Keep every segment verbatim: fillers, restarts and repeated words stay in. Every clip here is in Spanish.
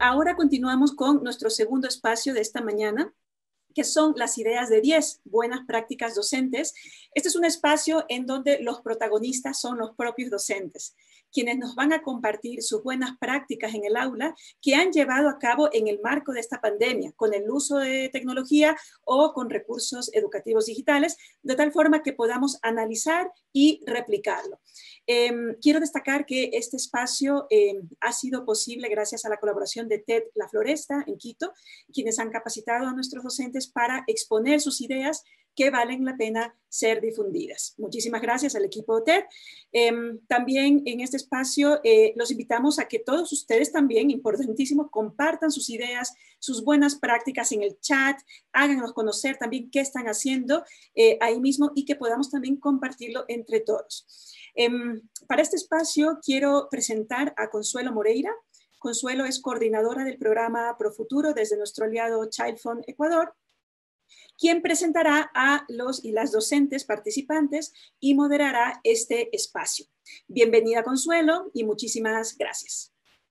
ahora continuamos con nuestro segundo espacio de esta mañana, que son las ideas de diez buenas prácticas docentes. Este es un espacio en donde los protagonistas son los propios docentes, quienes nos van a compartir sus buenas prácticas en el aula que han llevado a cabo en el marco de esta pandemia, con el uso de tecnología o con recursos educativos digitales, de tal forma que podamos analizar y replicarlo. Eh, quiero destacar que este espacio eh, ha sido posible gracias a la colaboración de TED La Floresta en Quito, quienes han capacitado a nuestros docentes para exponer sus ideas que valen la pena ser difundidas. Muchísimas gracias al equipo TED. Eh, también en este espacio eh, los invitamos a que todos ustedes también, importantísimo, compartan sus ideas, sus buenas prácticas en el chat, háganos conocer también qué están haciendo eh, ahí mismo y que podamos también compartirlo entre todos. Eh, para este espacio quiero presentar a Consuelo Moreira. Consuelo es coordinadora del programa Profuturo desde nuestro aliado Child Fund Ecuador, quien presentará a los y las docentes participantes y moderará este espacio. Bienvenida, Consuelo, y muchísimas gracias.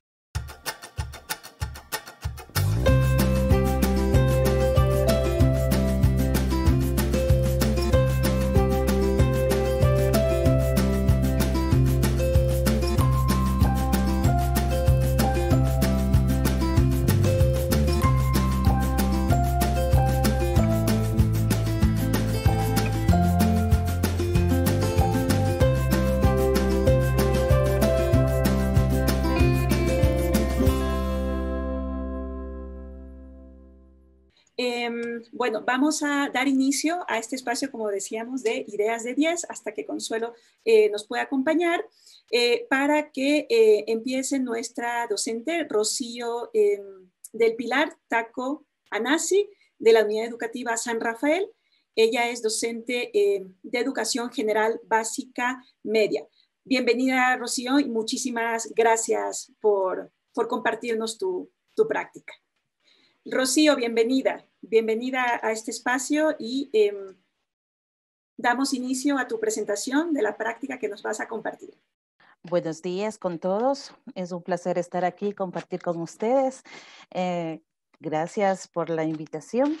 Eh, bueno, vamos a dar inicio a este espacio, como decíamos, de Ideas de diez, hasta que Consuelo eh, nos pueda acompañar, eh, para que eh, empiece nuestra docente, Rocío eh, del Pilar Taco Anasi, de la Unidad Educativa San Rafael. Ella es docente eh, de Educación General Básica Media. Bienvenida, Rocío, y muchísimas gracias por, por compartirnos tu, tu práctica. Rocío, bienvenida, bienvenida a este espacio y eh, damos inicio a tu presentación de la práctica que nos vas a compartir. Buenos días con todos, es un placer estar aquí y compartir con ustedes. Eh, gracias por la invitación.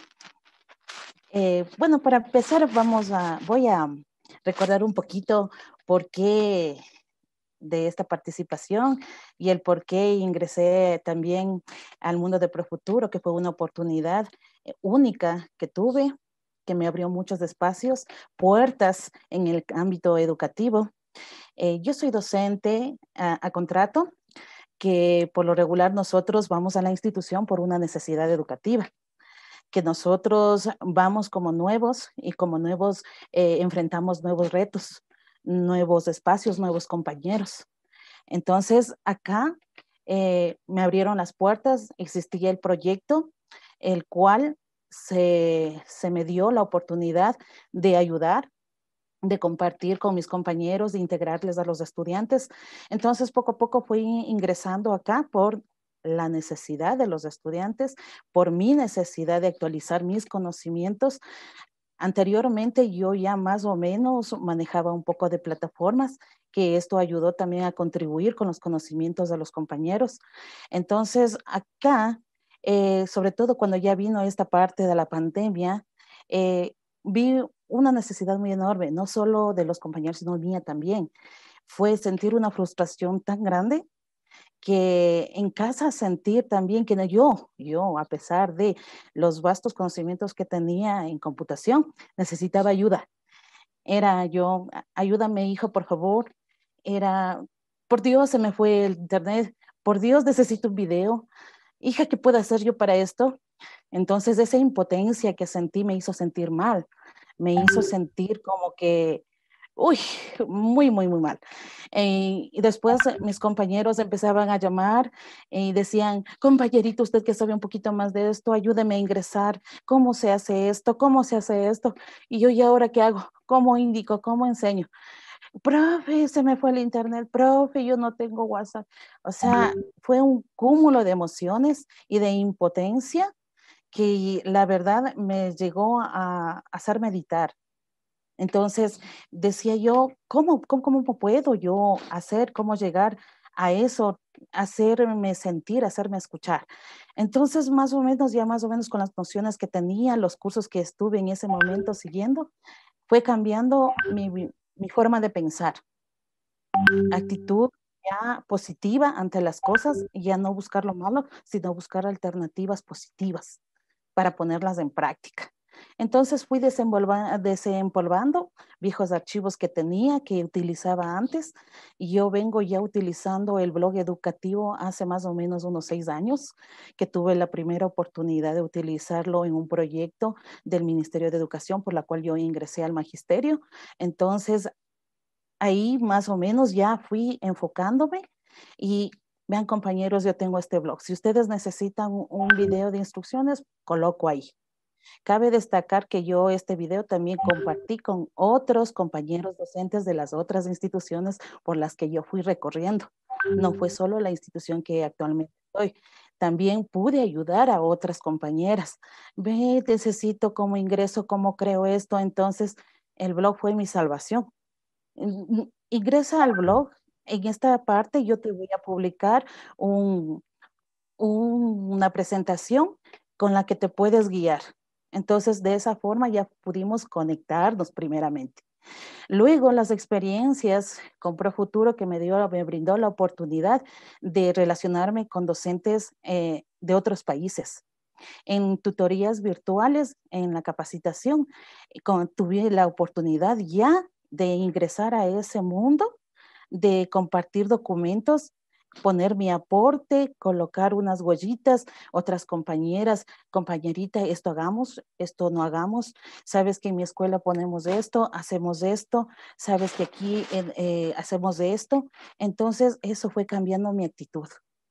Eh, bueno, para empezar vamos a, voy a recordar un poquito por qué de esta participación y el por qué ingresé también al mundo de Profuturo, que fue una oportunidad única que tuve, que me abrió muchos espacios, puertas en el ámbito educativo. Eh, yo soy docente a, a contrato, que por lo regular nosotros vamos a la institución por una necesidad educativa, que nosotros vamos como nuevos y como nuevos eh, enfrentamos nuevos retos, nuevos espacios, nuevos compañeros. Entonces, acá eh, me abrieron las puertas, existía el proyecto, el cual se, se me dio la oportunidad de ayudar, de compartir con mis compañeros, de integrarles a los estudiantes. Entonces, poco a poco fui ingresando acá por la necesidad de los estudiantes, por mi necesidad de actualizar mis conocimientos. Anteriormente yo ya más o menos manejaba un poco de plataformas, que esto ayudó también a contribuir con los conocimientos de los compañeros. Entonces acá, eh, sobre todo cuando ya vino esta parte de la pandemia, eh, vi una necesidad muy enorme, no solo de los compañeros, sino mía también. Fue sentir una frustración tan grande que en casa sentir también que yo, yo, a pesar de los vastos conocimientos que tenía en computación, necesitaba ayuda. Era yo, ayúdame hijo, por favor. Era, por Dios, se me fue el internet. Por Dios, necesito un video. Hija, ¿qué puedo hacer yo para esto? Entonces esa impotencia que sentí me hizo sentir mal. Me hizo sentir como que uy, muy, muy, muy mal. Eh, y después eh, mis compañeros empezaban a llamar y decían, compañerito, usted que sabe un poquito más de esto, ayúdeme a ingresar, ¿cómo se hace esto? ¿Cómo se hace esto? Y yo, ¿y ahora qué hago? ¿Cómo indico? ¿Cómo enseño? Profe, se me fue el internet, profe, yo no tengo WhatsApp. O sea, fue un cúmulo de emociones y de impotencia que la verdad me llegó a hacer meditar. Entonces decía yo, ¿cómo, cómo, cómo puedo yo hacer, cómo llegar a eso, hacerme sentir, hacerme escuchar. Entonces, más o menos, ya más o menos con las nociones que tenía, los cursos que estuve en ese momento siguiendo, fue cambiando mi, mi forma de pensar. Actitud ya positiva ante las cosas, ya no buscar lo malo, sino buscar alternativas positivas para ponerlas en práctica. Entonces fui desempolvando viejos archivos que tenía, que utilizaba antes, y yo vengo ya utilizando el blog educativo hace más o menos unos seis años, que tuve la primera oportunidad de utilizarlo en un proyecto del Ministerio de Educación, por la cual yo ingresé al magisterio. Entonces, ahí más o menos ya fui enfocándome y vean compañeros, yo tengo este blog. Si ustedes necesitan un video de instrucciones, coloco ahí. Cabe destacar que yo este video también compartí con otros compañeros docentes de las otras instituciones por las que yo fui recorriendo. No fue solo la institución que actualmente estoy. También pude ayudar a otras compañeras. Ve, necesito cómo ingreso, cómo creo esto. Entonces, el blog fue mi salvación. Ingresa al blog. En esta parte yo te voy a publicar un, un, una presentación con la que te puedes guiar. Entonces, de esa forma ya pudimos conectarnos primeramente. Luego, las experiencias con ProFuturo que me, dio, me brindó la oportunidad de relacionarme con docentes eh, de otros países. En tutorías virtuales, en la capacitación, con, tuve la oportunidad ya de ingresar a ese mundo, de compartir documentos, poner mi aporte, colocar unas huellitas, otras compañeras, compañerita, esto hagamos, esto no hagamos, sabes que en mi escuela ponemos esto, hacemos esto, sabes que aquí eh, hacemos esto. Entonces eso fue cambiando mi actitud,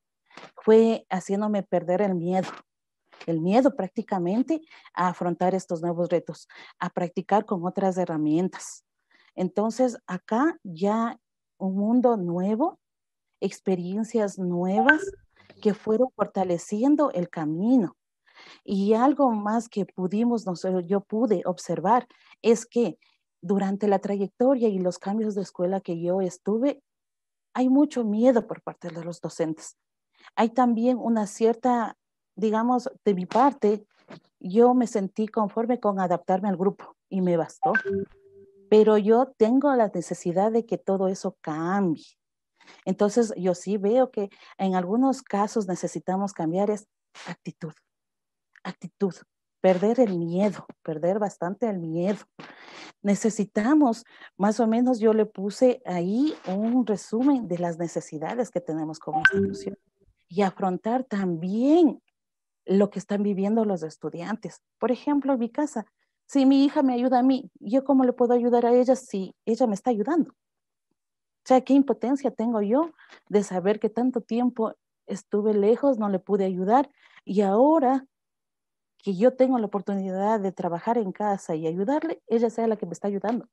fue haciéndome perder el miedo, el miedo prácticamente a afrontar estos nuevos retos, a practicar con otras herramientas. Entonces acá ya un mundo nuevo, experiencias nuevas que fueron fortaleciendo el camino. Y algo más que pudimos, nosotros, yo pude observar, es que durante la trayectoria y los cambios de escuela que yo estuve, hay mucho miedo por parte de los docentes. Hay también una cierta, digamos, de mi parte, yo me sentí conforme con adaptarme al grupo y me bastó. Pero yo tengo la necesidad de que todo eso cambie. Entonces, yo sí veo que en algunos casos necesitamos cambiar es actitud, actitud, perder el miedo, perder bastante el miedo. Necesitamos, más o menos yo le puse ahí un resumen de las necesidades que tenemos como institución y afrontar también lo que están viviendo los estudiantes. Por ejemplo, en mi casa, si mi hija me ayuda a mí, ¿yo cómo le puedo ayudar a ella si ella me está ayudando? O sea, qué impotencia tengo yo de saber que tanto tiempo estuve lejos, no le pude ayudar y ahora que yo tengo la oportunidad de trabajar en casa y ayudarle, ella sea la que me está ayudando.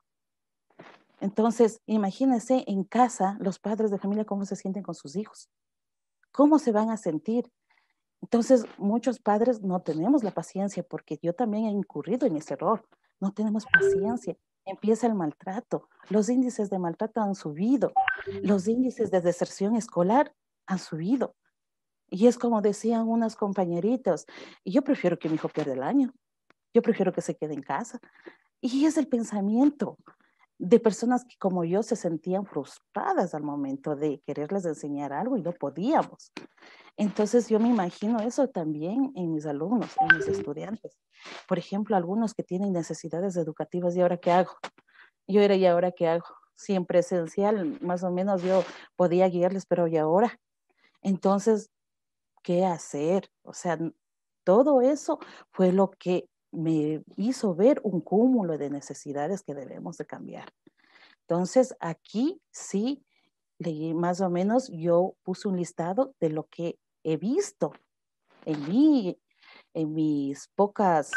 Entonces, imagínense en casa los padres de familia cómo se sienten con sus hijos, cómo se van a sentir. Entonces, muchos padres no tenemos la paciencia porque yo también he incurrido en ese error. No tenemos paciencia. Empieza el maltrato. Los índices de maltrato han subido. Los índices de deserción escolar han subido. Y es como decían unas compañeritas, yo prefiero que mi hijo pierda el año. Yo prefiero que se quede en casa. Y es el pensamiento de personas que como yo se sentían frustradas al momento de quererles enseñar algo y no podíamos. Entonces yo me imagino eso también en mis alumnos, en mis estudiantes. Por ejemplo, algunos que tienen necesidades educativas, ¿y ahora qué hago? Yo era, ¿y ahora qué hago? Si en presencial más o menos yo podía guiarles, pero ¿y ahora? Entonces, ¿qué hacer? O sea, todo eso fue lo que me hizo ver un cúmulo de necesidades que debemos de cambiar. Entonces, aquí sí, leí más o menos, yo puse un listado de lo que he visto en mí, en mis pocas,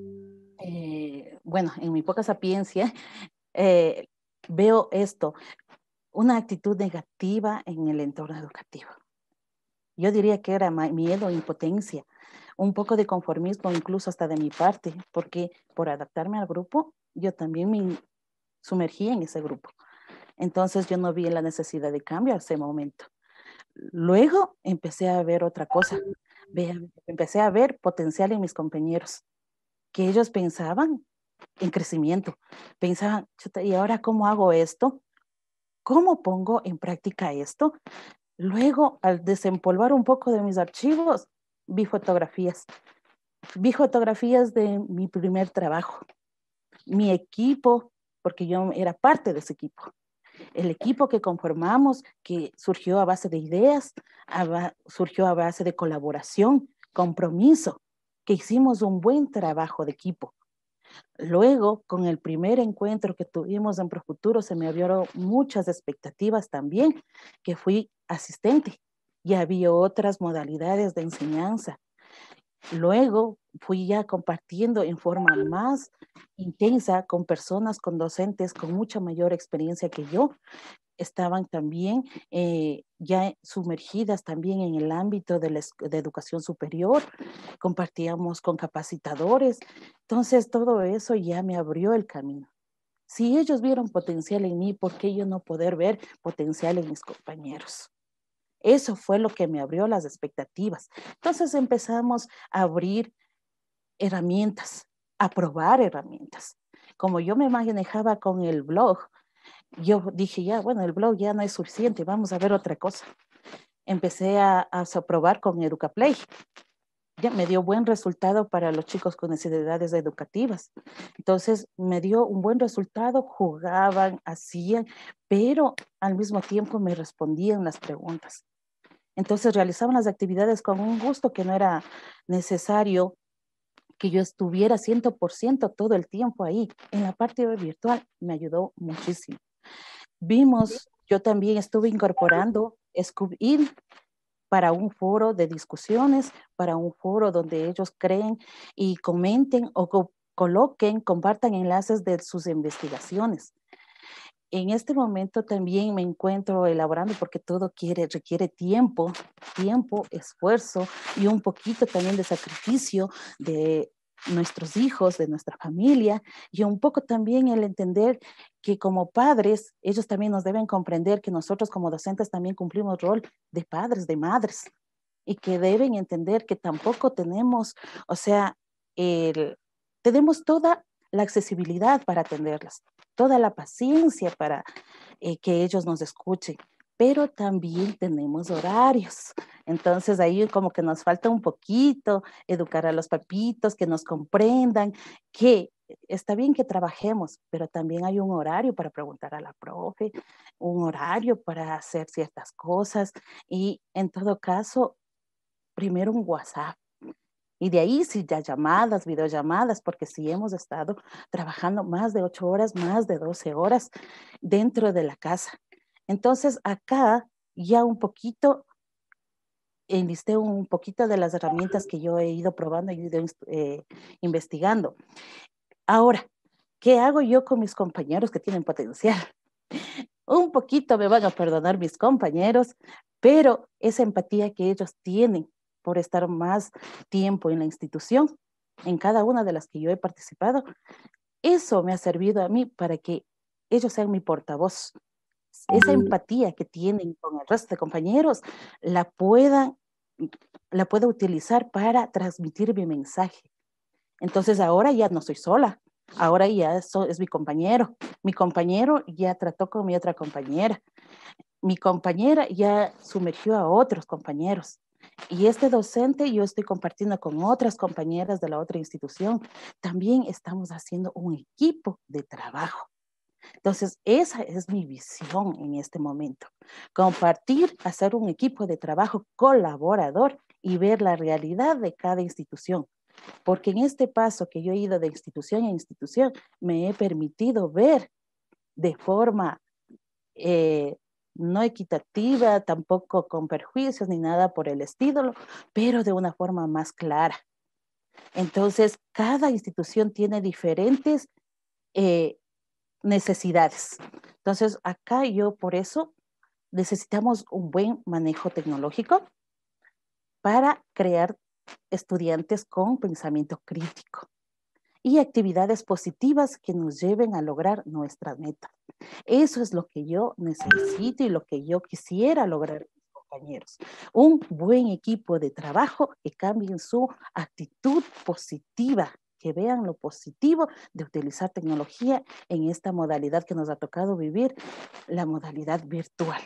eh, bueno, en mi poca sapiencia, eh, veo esto, una actitud negativa en el entorno educativo. Yo diría que era miedo, impotencia, un poco de conformismo, incluso hasta de mi parte, porque por adaptarme al grupo, yo también me sumergí en ese grupo. Entonces yo no vi la necesidad de cambio a ese momento. Luego empecé a ver otra cosa. Ve- Empecé a ver potencial en mis compañeros, que ellos pensaban en crecimiento. Pensaban, "Chuta, ¿y ahora cómo hago esto? ¿Cómo pongo en práctica esto?". Luego, al desempolvar un poco de mis archivos, vi fotografías. Vi fotografías de mi primer trabajo, mi equipo, porque yo era parte de ese equipo. El equipo que conformamos, que surgió a base de ideas, a ba- surgió a base de colaboración, compromiso, que hicimos un buen trabajo de equipo. Luego, con el primer encuentro que tuvimos en Profuturo, se me abrieron muchas expectativas también, que fui asistente y había otras modalidades de enseñanza. Luego fui ya compartiendo en forma más intensa con personas, con docentes con mucha mayor experiencia que yo. Estaban también eh, ya sumergidas también en el ámbito de, la, de educación superior, compartíamos con capacitadores. Entonces todo eso ya me abrió el camino. Si ellos vieron potencial en mí, ¿por qué yo no poder ver potencial en mis compañeros? Eso fue lo que me abrió las expectativas. Entonces empezamos a abrir herramientas, a probar herramientas. Como yo me manejaba con el blog, yo dije, ya, bueno, el blog ya no es suficiente, vamos a ver otra cosa. Empecé a, a probar con EducaPlay. Ya me dio buen resultado para los chicos con necesidades educativas. Entonces me dio un buen resultado, jugaban, hacían, pero al mismo tiempo me respondían las preguntas. Entonces realizaban las actividades con un gusto que no era necesario que yo estuviera cien por ciento todo el tiempo ahí. En la parte virtual me ayudó muchísimo. Vimos, yo también estuve incorporando Scoob-In para un foro de discusiones, para un foro donde ellos creen y comenten o co coloquen, compartan enlaces de sus investigaciones. En este momento también me encuentro elaborando porque todo quiere, requiere tiempo, tiempo, esfuerzo y un poquito también de sacrificio de nuestros hijos, de nuestra familia y un poco también el entender que como padres, ellos también nos deben comprender que nosotros como docentes también cumplimos rol de padres, de madres y que deben entender que tampoco tenemos, o sea, el, tenemos toda la accesibilidad para atenderlas, toda la paciencia para eh, que ellos nos escuchen, pero también tenemos horarios. Entonces ahí como que nos falta un poquito educar a los papitos, que nos comprendan, que está bien que trabajemos, pero también hay un horario para preguntar a la profe, un horario para hacer ciertas cosas y en todo caso, primero un WhatsApp. Y de ahí sí ya llamadas, videollamadas, porque sí hemos estado trabajando más de ocho horas, más de doce horas dentro de la casa. Entonces acá ya un poquito enlisté un poquito de las herramientas que yo he ido probando y ido eh, investigando. Ahora, ¿qué hago yo con mis compañeros que tienen potencial? Un poquito me van a perdonar mis compañeros, pero esa empatía que ellos tienen por estar más tiempo en la institución, en cada una de las que yo he participado, eso me ha servido a mí para que ellos sean mi portavoz. Esa empatía que tienen con el resto de compañeros la puedan, la pueda utilizar para transmitir mi mensaje. Entonces ahora ya no soy sola, ahora ya es, es mi compañero. Mi compañero ya trató con mi otra compañera. Mi compañera ya sumergió a otros compañeros. Y este docente yo estoy compartiendo con otras compañeras de la otra institución. También estamos haciendo un equipo de trabajo. Entonces, esa es mi visión en este momento. Compartir, hacer un equipo de trabajo colaborador y ver la realidad de cada institución. Porque en este paso que yo he ido de institución a institución, me he permitido ver de forma eh, no equitativa, tampoco con perjuicios ni nada por el estilo, pero de una forma más clara. Entonces, cada institución tiene diferentes eh, necesidades. Entonces, acá yo por eso necesitamos un buen manejo tecnológico para crear estudiantes con pensamiento crítico y actividades positivas que nos lleven a lograr nuestras metas. Eso es lo que yo necesito y lo que yo quisiera lograr. compañeros. Un buen equipo de trabajo que cambien su actitud positiva, que vean lo positivo de utilizar tecnología en esta modalidad que nos ha tocado vivir, la modalidad virtual,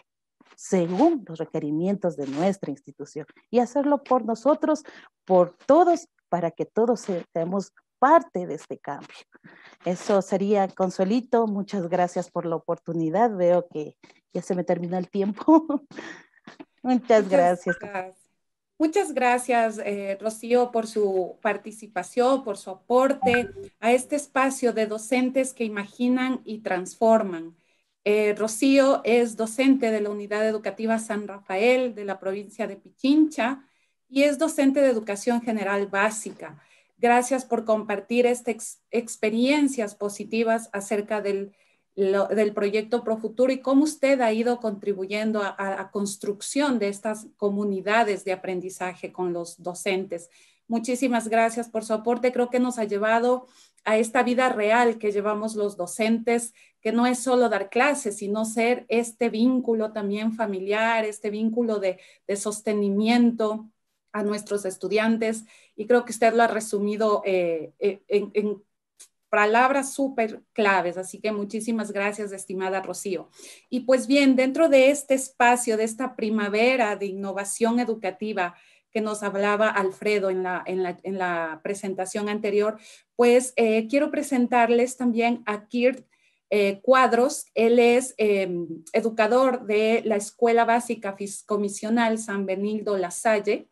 según los requerimientos de nuestra institución, y hacerlo por nosotros, por todos, para que todos seamos parte de este cambio. Eso sería, Consuelito. Muchas gracias por la oportunidad. Veo que ya se me terminó el tiempo. Muchas, Muchas gracias. gracias. Muchas gracias, eh, Rocío, por su participación, por su aporte a este espacio de docentes que imaginan y transforman. Eh, Rocío es docente de la Unidad Educativa San Rafael de la provincia de Pichincha y es docente de Educación General Básica. Gracias por compartir estas ex experiencias positivas acerca del, lo, del proyecto Profuturo y cómo usted ha ido contribuyendo a, a la construcción de estas comunidades de aprendizaje con los docentes. Muchísimas gracias por su aporte. Creo que nos ha llevado a esta vida real que llevamos los docentes, que no es solo dar clases, sino ser este vínculo también familiar, este vínculo de, de sostenimiento a nuestros estudiantes, y creo que usted lo ha resumido eh, en, en palabras súper claves, así que muchísimas gracias, estimada Rocío. Y pues bien, dentro de este espacio, de esta primavera de innovación educativa que nos hablaba Alfredo en la, en la, en la presentación anterior, pues eh, quiero presentarles también a Kirt eh, Cuadros. Él es eh, educador de la Escuela Básica Fiscomisional San Benildo La Salle.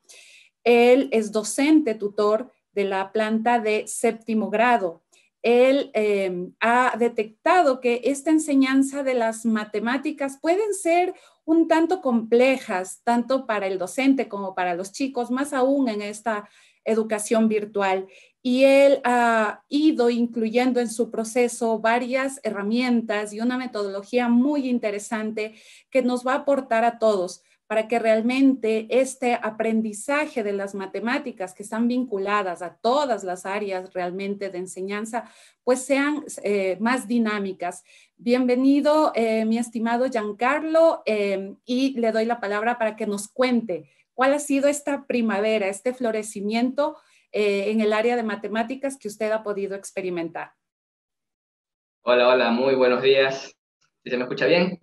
Él es docente tutor de la planta de séptimo grado. Él eh, ha detectado que esta enseñanza de las matemáticas pueden ser un tanto complejas, tanto para el docente como para los chicos, más aún en esta educación virtual. Y él ha ido incluyendo en su proceso varias herramientas y una metodología muy interesante que nos va a aportar a todos, para que realmente este aprendizaje de las matemáticas que están vinculadas a todas las áreas realmente de enseñanza, pues sean eh, más dinámicas. Bienvenido, eh, mi estimado Giancarlo, eh, y le doy la palabra para que nos cuente cuál ha sido esta primavera, este florecimiento eh, en el área de matemáticas que usted ha podido experimentar. Hola, hola, muy buenos días. ¿Sí se me escucha bien?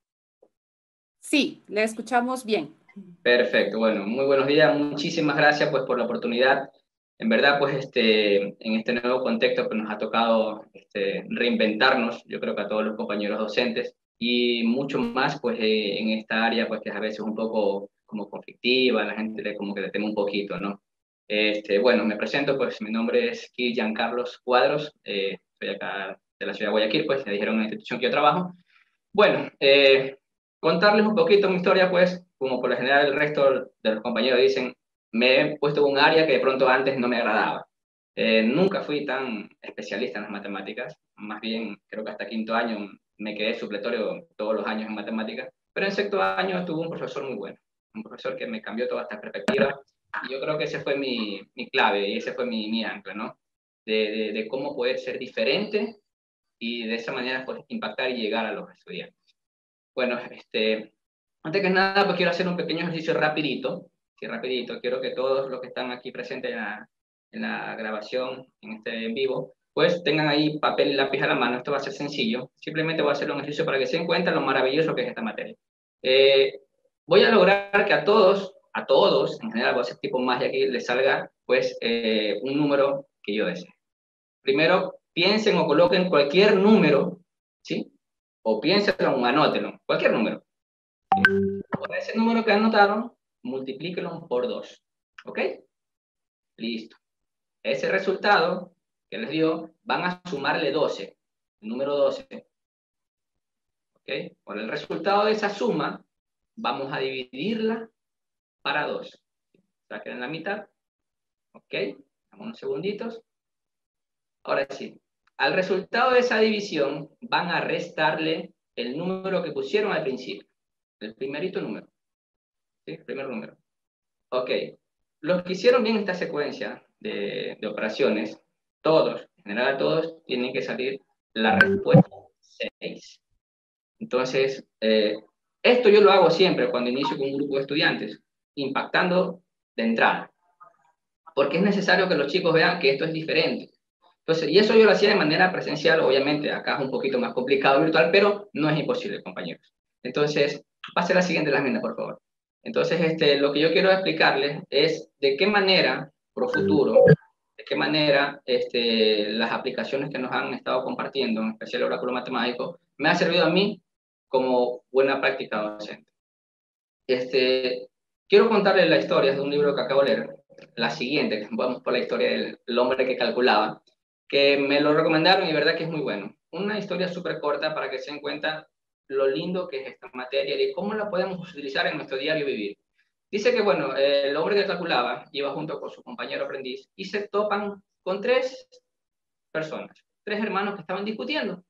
Sí, le escuchamos bien. Perfecto, bueno, muy buenos días, muchísimas gracias pues por la oportunidad. En verdad, pues este, en este nuevo contexto que nos ha tocado este, reinventarnos, yo creo que a todos los compañeros docentes, y mucho más pues eh, en esta área pues que a veces es un poco como conflictiva, la gente le, como que le teme un poquito, ¿no? Este, bueno, me presento, pues mi nombre es Kirt Giancarlo Cuadros, eh, soy acá de la ciudad de Guayaquil, pues me dijeron en la institución que yo trabajo. Bueno, eh, contarles un poquito mi historia, pues, como por lo general el resto de los compañeros dicen, me he puesto en un área que de pronto antes no me agradaba. Eh, nunca fui tan especialista en las matemáticas, más bien creo que hasta quinto año me quedé supletorio todos los años en matemáticas, pero en sexto año tuve un profesor muy bueno, un profesor que me cambió toda esta perspectiva, y yo creo que ese fue mi, mi clave, y ese fue mi, mi ancla, ¿no? De, de, de cómo poder ser diferente y de esa manera pues impactar y llegar a los estudiantes. Bueno, este, antes que nada, pues quiero hacer un pequeño ejercicio rapidito, sí, rapidito. Quiero que todos los que están aquí presentes en la, en la grabación, en este en vivo, pues tengan ahí papel y lápiz a la mano. Esto va a ser sencillo. Simplemente voy a hacer un ejercicio para que se den cuenta lo maravilloso que es esta materia. Eh, voy a lograr que a todos, a todos, en general voy a hacer tipo magia aquí, les salga pues eh, un número que yo desee. Primero, piensen o coloquen cualquier número, ¿sí? O piénsenlo o anótenlo, cualquier número. Por ese número que anotaron, multiplíquenlo por dos. ¿Ok? Listo. Ese resultado que les dio, van a sumarle doce. El número doce. ¿Ok? Por el resultado de esa suma, vamos a dividirla para dos. Saquen en la mitad. ¿Ok? Damos unos segunditos. Ahora sí. Al resultado de esa división, van a restarle el número que pusieron al principio. El primerito número. ¿Sí? El primer número. Ok. Los que hicieron bien esta secuencia de, de operaciones, todos, en general todos, tienen que salir la respuesta seis. Entonces, eh, Esto yo lo hago siempre cuando inicio con un grupo de estudiantes, impactando de entrada, porque es necesario que los chicos vean que esto es diferente. Entonces, y eso yo lo hacía de manera presencial, obviamente, acá es un poquito más complicado virtual, pero no es imposible, compañeros. Entonces, pase la siguiente lámina, por favor. Entonces, este, lo que yo quiero explicarles es de qué manera, pro futuro, de qué manera este, las aplicaciones que nos han estado compartiendo, en especial el oráculo matemático, me ha servido a mí como buena práctica docente. Este, quiero contarles la historia de un libro que acabo de leer, la siguiente, vamos por la historia del hombre que calculaba, que me lo recomendaron y verdad que es muy bueno. Una historia súper corta para que se den cuenta lo lindo que es esta materia y cómo la podemos utilizar en nuestro diario vivir. Dice que, bueno, el hombre que calculaba iba junto con su compañero aprendiz y se topan con tres personas, tres hermanos que estaban discutiendo.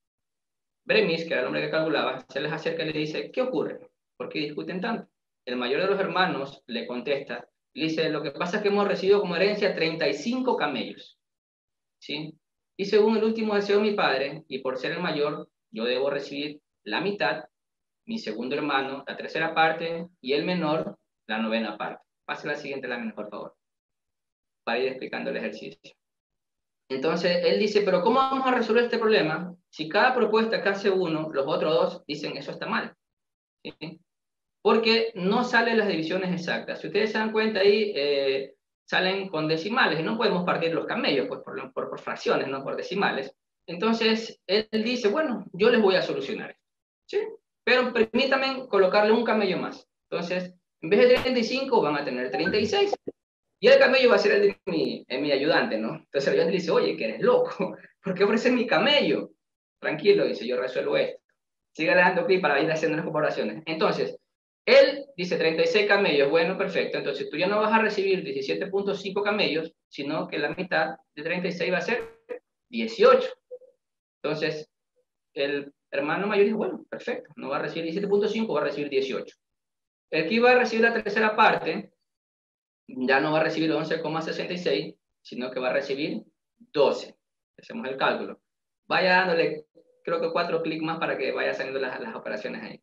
Bremis, que era el hombre que calculaba, se les acerca y le dice, ¿qué ocurre? ¿Por qué discuten tanto? El mayor de los hermanos le contesta, le dice, lo que pasa es que hemos recibido como herencia treinta y cinco camellos. ¿Sí? Y según el último deseo de mi padre, y por ser el mayor, yo debo recibir la mitad, mi segundo hermano, la tercera parte, y el menor, la novena parte. Pase la siguiente lámina, por favor, para ir explicando el ejercicio. Entonces, él dice, pero ¿cómo vamos a resolver este problema? Si cada propuesta que hace uno, los otros dos dicen, eso está mal. ¿Sí? Porque no salen las divisiones exactas. Si ustedes se dan cuenta ahí, eh, salen con decimales, y no podemos partir los camellos, pues por, por, por fracciones, no por decimales. Entonces, él dice, bueno, yo les voy a solucionar. ¿Sí? Pero permítanme colocarle un camello más. Entonces, en vez de treinta y cinco, van a tener treinta y seis. Y el camello va a ser el de mi, el mi ayudante, ¿no? Entonces el ayudante le dice, oye, que eres loco, ¿por qué ofreces mi camello? Tranquilo, dice, yo resuelvo esto. Sigue dando clic para ir haciendo las comparaciones. Entonces, él dice treinta y seis camellos, bueno, perfecto. Entonces tú ya no vas a recibir diecisiete punto cinco camellos, sino que la mitad de treinta y seis va a ser dieciocho. Entonces, el hermano mayor dice, bueno, perfecto, no va a recibir diecisiete punto cinco, va a recibir dieciocho. El que iba a recibir la tercera parte, ya no va a recibir once coma sesenta y seis, sino que va a recibir doce. Hacemos el cálculo. Vaya dándole, creo que cuatro clics más para que vaya saliendo las, las operaciones ahí.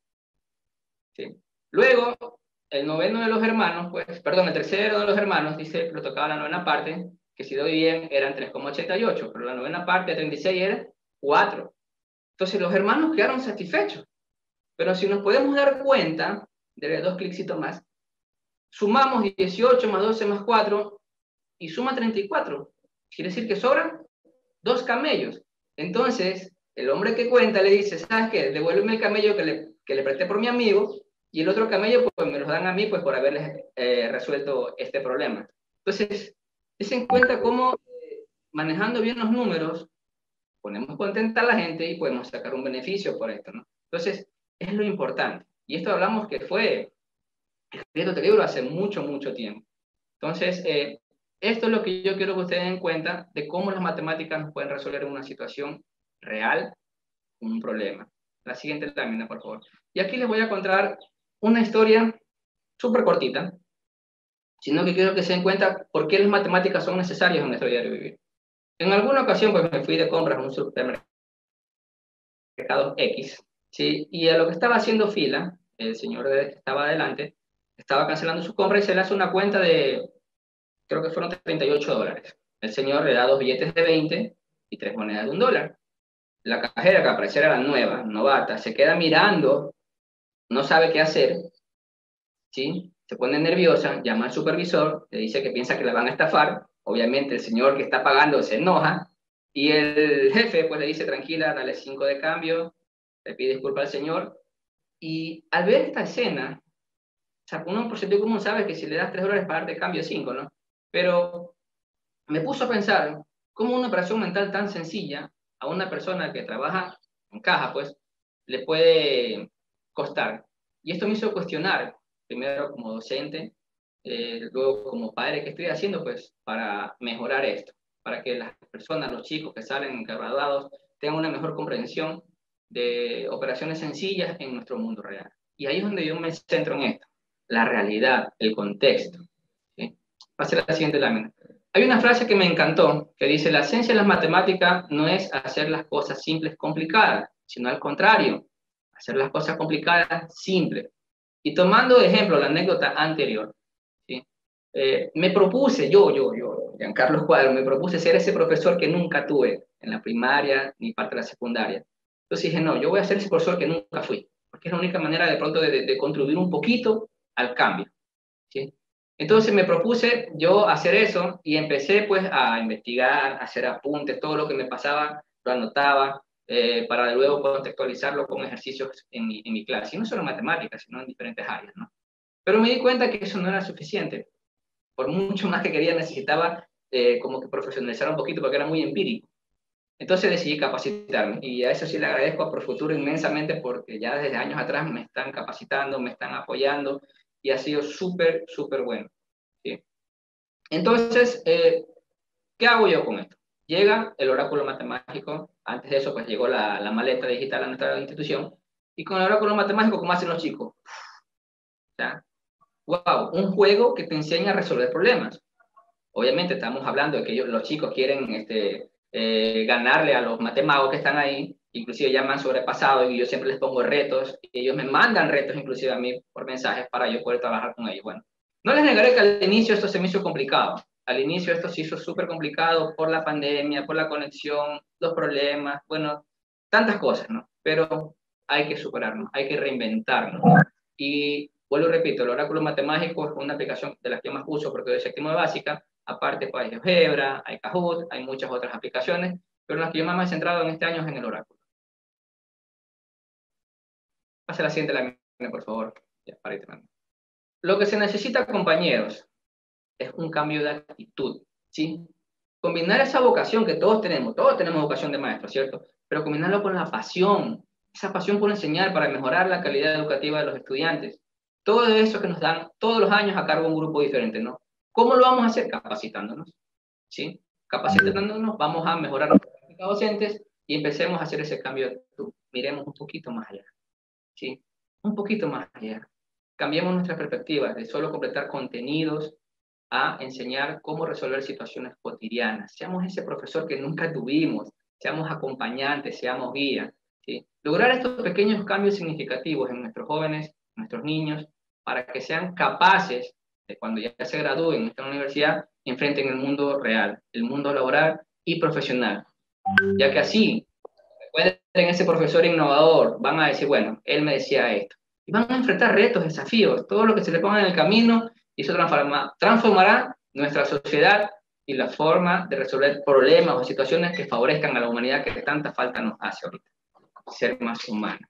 ¿Sí? Luego, el noveno de los hermanos, pues, perdón, el tercero de los hermanos, dice que le tocaba la novena parte, que si doy bien eran tres coma ochenta y ocho, pero la novena parte de treinta y seis era cuatro. Entonces los hermanos quedaron satisfechos. Pero si nos podemos dar cuenta, de dos clicitos más, sumamos dieciocho más doce más cuatro y suma treinta y cuatro. Quiere decir que sobran dos camellos. Entonces, el hombre que cuenta le dice, ¿sabes qué? Devuélveme el camello que le, que le presté por mi amigo y el otro camello pues me los dan a mí pues por haberles eh, resuelto este problema. Entonces, se en cuenta cómo eh, manejando bien los números ponemos contenta a la gente y podemos sacar un beneficio por esto, ¿no? Entonces, es lo importante. Y esto hablamos que fue escrito este libro hace mucho, mucho tiempo. Entonces, eh, esto es lo que yo quiero que ustedes den cuenta de cómo las matemáticas nos pueden resolver una situación real, un problema. La siguiente lámina, por favor. Y aquí les voy a contar una historia súper cortita, sino que quiero que se den cuenta por qué las matemáticas son necesarias en nuestro diario vivir. En alguna ocasión, pues me fui de compras a un supermercado X, ¿sí? Y a lo que estaba haciendo fila, el señor que estaba adelante, estaba cancelando su compra y se le hace una cuenta de, creo que fueron treinta y ocho dólares. El señor le da dos billetes de veinte y tres monedas de un dólar. La cajera, que al parecer era nueva, novata, se queda mirando, no sabe qué hacer, ¿sí? Se pone nerviosa, llama al supervisor, le dice que piensa que la van a estafar. Obviamente el señor que está pagando se enoja y el jefe pues le dice, tranquila, dale cinco de cambio, le pide disculpas al señor. Y al ver esta escena, o sea, uno por sentido común sabe que si le das tres dólares para darte cambio cinco, ¿no? Pero me puso a pensar cómo una operación mental tan sencilla a una persona que trabaja en caja, pues, le puede costar. Y esto me hizo cuestionar, primero como docente, eh, luego como padre, ¿qué estoy haciendo, pues, para mejorar esto? Para que las personas, los chicos que salen graduados, tengan una mejor comprensión de operaciones sencillas en nuestro mundo real. Y ahí es donde yo me centro en esto, la realidad, el contexto. ¿Sí? Pase a la siguiente lámina. Hay una frase que me encantó, que dice, la esencia de las matemáticas no es hacer las cosas simples complicadas, sino al contrario, hacer las cosas complicadas simples. Y tomando de ejemplo la anécdota anterior, ¿sí? eh, me propuse, yo, yo, yo, Giancarlo Cuadro, me propuse ser ese profesor que nunca tuve en la primaria ni parte de la secundaria. Entonces dije, no, yo voy a ser ese profesor que nunca fui, porque es la única manera de pronto de, de, de contribuir un poquito al cambio, ¿sí? Entonces me propuse yo hacer eso y empecé pues a investigar, a hacer apuntes, todo lo que me pasaba lo anotaba eh, para luego contextualizarlo con ejercicios en mi, en mi clase, y no solo en matemáticas, sino en diferentes áreas, ¿no? Pero me di cuenta que eso no era suficiente. Por mucho más que quería, necesitaba eh, como que profesionalizar un poquito porque era muy empírico. Entonces decidí capacitarme, y a eso sí le agradezco a Profuturo inmensamente, porque ya desde años atrás me están capacitando, me están apoyando, y ha sido súper, súper bueno, ¿sí? Entonces, eh, ¿qué hago yo con esto? Llega el oráculo matemático, antes de eso pues llegó la, la maleta digital a nuestra institución, y con el oráculo matemático, ¿cómo hacen los chicos? ¿Ya? Wow, un juego que te enseña a resolver problemas. Obviamente estamos hablando de que ellos, los chicos quieren este, eh, ganarle a los matemagos que están ahí, inclusive ya me han sobrepasado y yo siempre les pongo retos, y ellos me mandan retos inclusive a mí por mensajes para yo poder trabajar con ellos. Bueno, no les negaré que al inicio esto se me hizo complicado. Al inicio esto se hizo súper complicado por la pandemia, por la conexión, los problemas, bueno, tantas cosas, ¿no? Pero hay que superarnos, hay que reinventarnos, ¿no? Y vuelvo y repito, el oráculo matemático es una aplicación de las que más uso porque doy séptimo de básica. Aparte, pues, hay GeoGebra, hay Kahoot, hay muchas otras aplicaciones, pero en las que yo más me he centrado en este año es en el oráculo. Pase la siguiente lámina, por favor. Ya, para ir terminando. Lo que se necesita, compañeros, es un cambio de actitud, ¿sí? Combinar esa vocación que todos tenemos, todos tenemos vocación de maestro, ¿cierto? Pero combinarlo con la pasión, esa pasión por enseñar para mejorar la calidad educativa de los estudiantes. Todo eso que nos dan todos los años a cargo de un grupo diferente, ¿no? ¿Cómo lo vamos a hacer? Capacitándonos, ¿sí? Capacitándonos vamos a mejorar nuestras prácticas docentes y empecemos a hacer ese cambio de actitud. Miremos un poquito más allá, ¿sí? Un poquito más allá. Cambiemos nuestra perspectiva de solo completar contenidos a enseñar cómo resolver situaciones cotidianas. Seamos ese profesor que nunca tuvimos, seamos acompañantes, seamos guías, ¿sí? Lograr estos pequeños cambios significativos en nuestros jóvenes, nuestros niños, para que sean capaces de cuando ya se gradúen en esta universidad, enfrenten el mundo real, el mundo laboral y profesional. Ya que así, recuerden ese profesor innovador, van a decir, bueno, él me decía esto. Y van a enfrentar retos, desafíos, todo lo que se le ponga en el camino, y eso transforma, transformará nuestra sociedad y la forma de resolver problemas o situaciones que favorezcan a la humanidad que tanta falta nos hace ahorita. Ser más humano.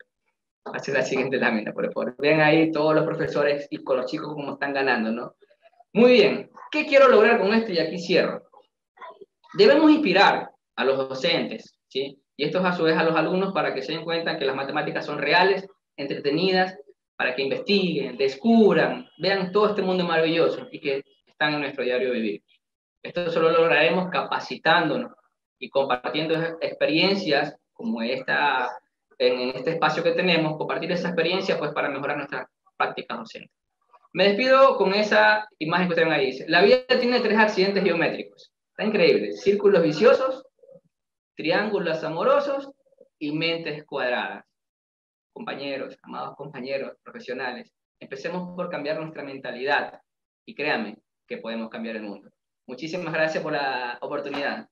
Hace la siguiente lámina, por favor. Vean ahí todos los profesores y con los chicos cómo están ganando, ¿no? Muy bien. ¿Qué quiero lograr con esto? Y aquí cierro. Debemos inspirar a los docentes, ¿sí? Y esto es a su vez a los alumnos para que se den cuenta que las matemáticas son reales, entretenidas, para que investiguen, descubran, vean todo este mundo maravilloso y que están en nuestro diario vivir. Esto solo lo lograremos capacitándonos y compartiendo experiencias como esta, en este espacio que tenemos, compartir esa experiencia pues para mejorar nuestras prácticas docentes. Me despido con esa imagen que ustedes ven ahí. Dice, la vida tiene tres accidentes geométricos. Está increíble. Círculos viciosos, triángulos amorosos y mentes cuadradas. Compañeros, amados compañeros profesionales, empecemos por cambiar nuestra mentalidad y créanme que podemos cambiar el mundo. Muchísimas gracias por la oportunidad.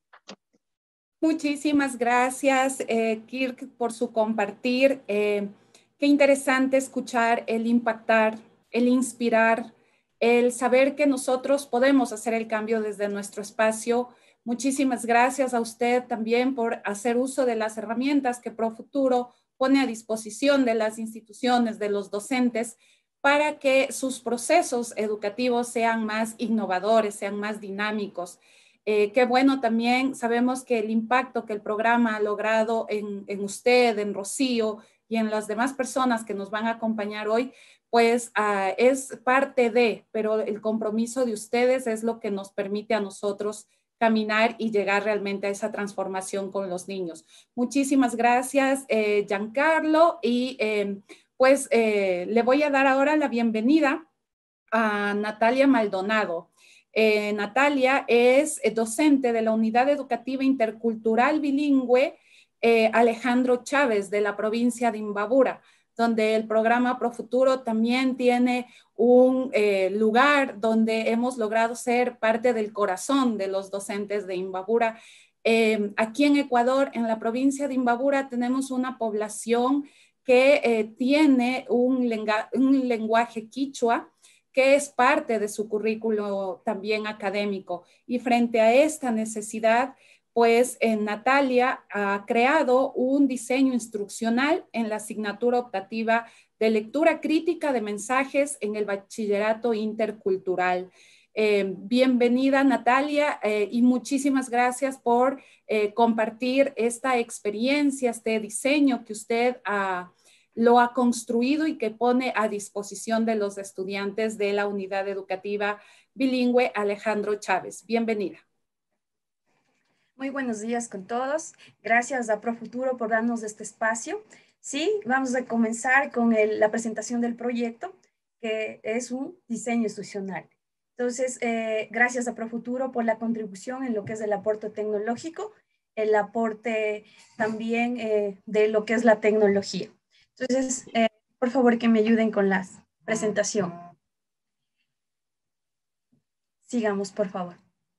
Muchísimas gracias, eh, Kirk, por su compartir. Eh, qué interesante escuchar el impactar, el inspirar, el saber que nosotros podemos hacer el cambio desde nuestro espacio. Muchísimas gracias a usted también por hacer uso de las herramientas que Profuturo pone a disposición de las instituciones, de los docentes, para que sus procesos educativos sean más innovadores, sean más dinámicos. Eh, qué bueno también, sabemos que el impacto que el programa ha logrado en, en usted, en Rocío y en las demás personas que nos van a acompañar hoy, pues uh, es parte de, pero el compromiso de ustedes es lo que nos permite a nosotros caminar y llegar realmente a esa transformación con los niños. Muchísimas gracias, eh, Giancarlo, y eh, pues eh, le voy a dar ahora la bienvenida a Natalia Maldonado. Eh, Natalia es docente de la Unidad Educativa Intercultural Bilingüe eh, Alejandro Chávez de la provincia de Imbabura, donde el programa Profuturo también tiene un eh, lugar donde hemos logrado ser parte del corazón de los docentes de Imbabura. Eh, aquí en Ecuador, en la provincia de Imbabura, tenemos una población que eh, tiene un, lenga un lenguaje quichua, que es parte de su currículo también académico. Y frente a esta necesidad, pues eh, Natalia ha creado un diseño instruccional en la asignatura optativa de lectura crítica de mensajes en el bachillerato intercultural. Eh, bienvenida Natalia eh, y muchísimas gracias por eh, compartir esta experiencia, este diseño que usted ha, lo ha construido y que pone a disposición de los estudiantes de la unidad educativa bilingüe Alejandro Chávez. Bienvenida. Muy buenos días con todos. Gracias a Profuturo por darnos este espacio. Sí, vamos a comenzar con el, la presentación del proyecto, que es un diseño institucional. Entonces, eh, gracias a Profuturo por la contribución en lo que es el aporte tecnológico, el aporte también eh, de lo que es la tecnología. Entonces, eh, por favor que me ayuden con la presentación. Sigamos, por favor.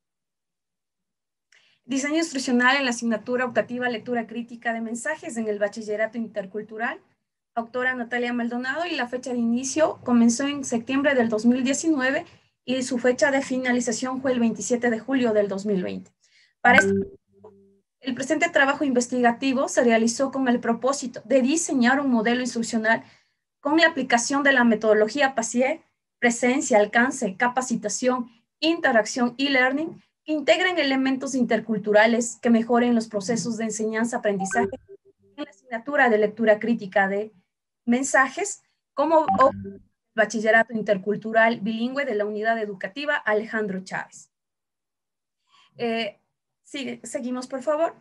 Diseño instruccional en la asignatura optativa Lectura Crítica de Mensajes en el Bachillerato Intercultural. Autora Natalia Maldonado, y la fecha de inicio comenzó en septiembre del dos mil diecinueve y su fecha de finalización fue el veintisiete de julio del dos mil veinte. Para este, el presente trabajo investigativo se realizó con el propósito de diseñar un modelo instruccional con la aplicación de la metodología PASIE, presencia, alcance, capacitación, interacción y learning, que integren elementos interculturales que mejoren los procesos de enseñanza-aprendizaje en la asignatura de lectura crítica de mensajes, como Bachillerato Intercultural Bilingüe de la Unidad Educativa Alejandro Chávez. Eh, sigue, seguimos, por favor.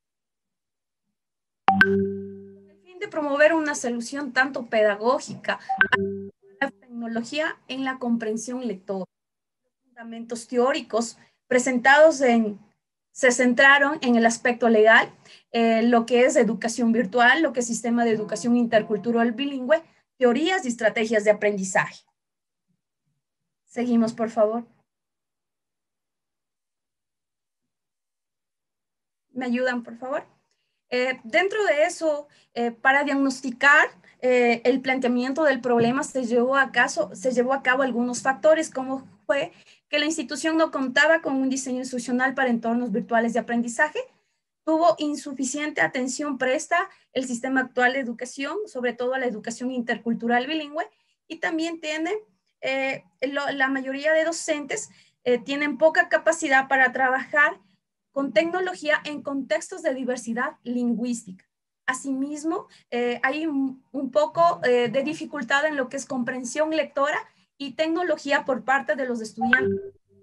Con el fin de promover una solución tanto pedagógica a la tecnología en la comprensión lectora. Los fundamentos teóricos presentados en, se centraron en el aspecto legal, eh, lo que es educación virtual, lo que es sistema de educación intercultural bilingüe, teorías y estrategias de aprendizaje. Seguimos, por favor. ¿Me ayudan, por favor? Eh, dentro de eso, eh, para diagnosticar eh, el planteamiento del problema, se llevó, a caso, se llevó a cabo algunos factores, como fue que la institución no contaba con un diseño instruccional para entornos virtuales de aprendizaje, tuvo insuficiente atención presta el sistema actual de educación, sobre todo a la educación intercultural bilingüe, y también tiene, eh, lo, la mayoría de docentes eh, tienen poca capacidad para trabajar con tecnología en contextos de diversidad lingüística. Asimismo, eh, hay un, un poco eh, de dificultad en lo que es comprensión lectora y tecnología por parte de los estudiantes.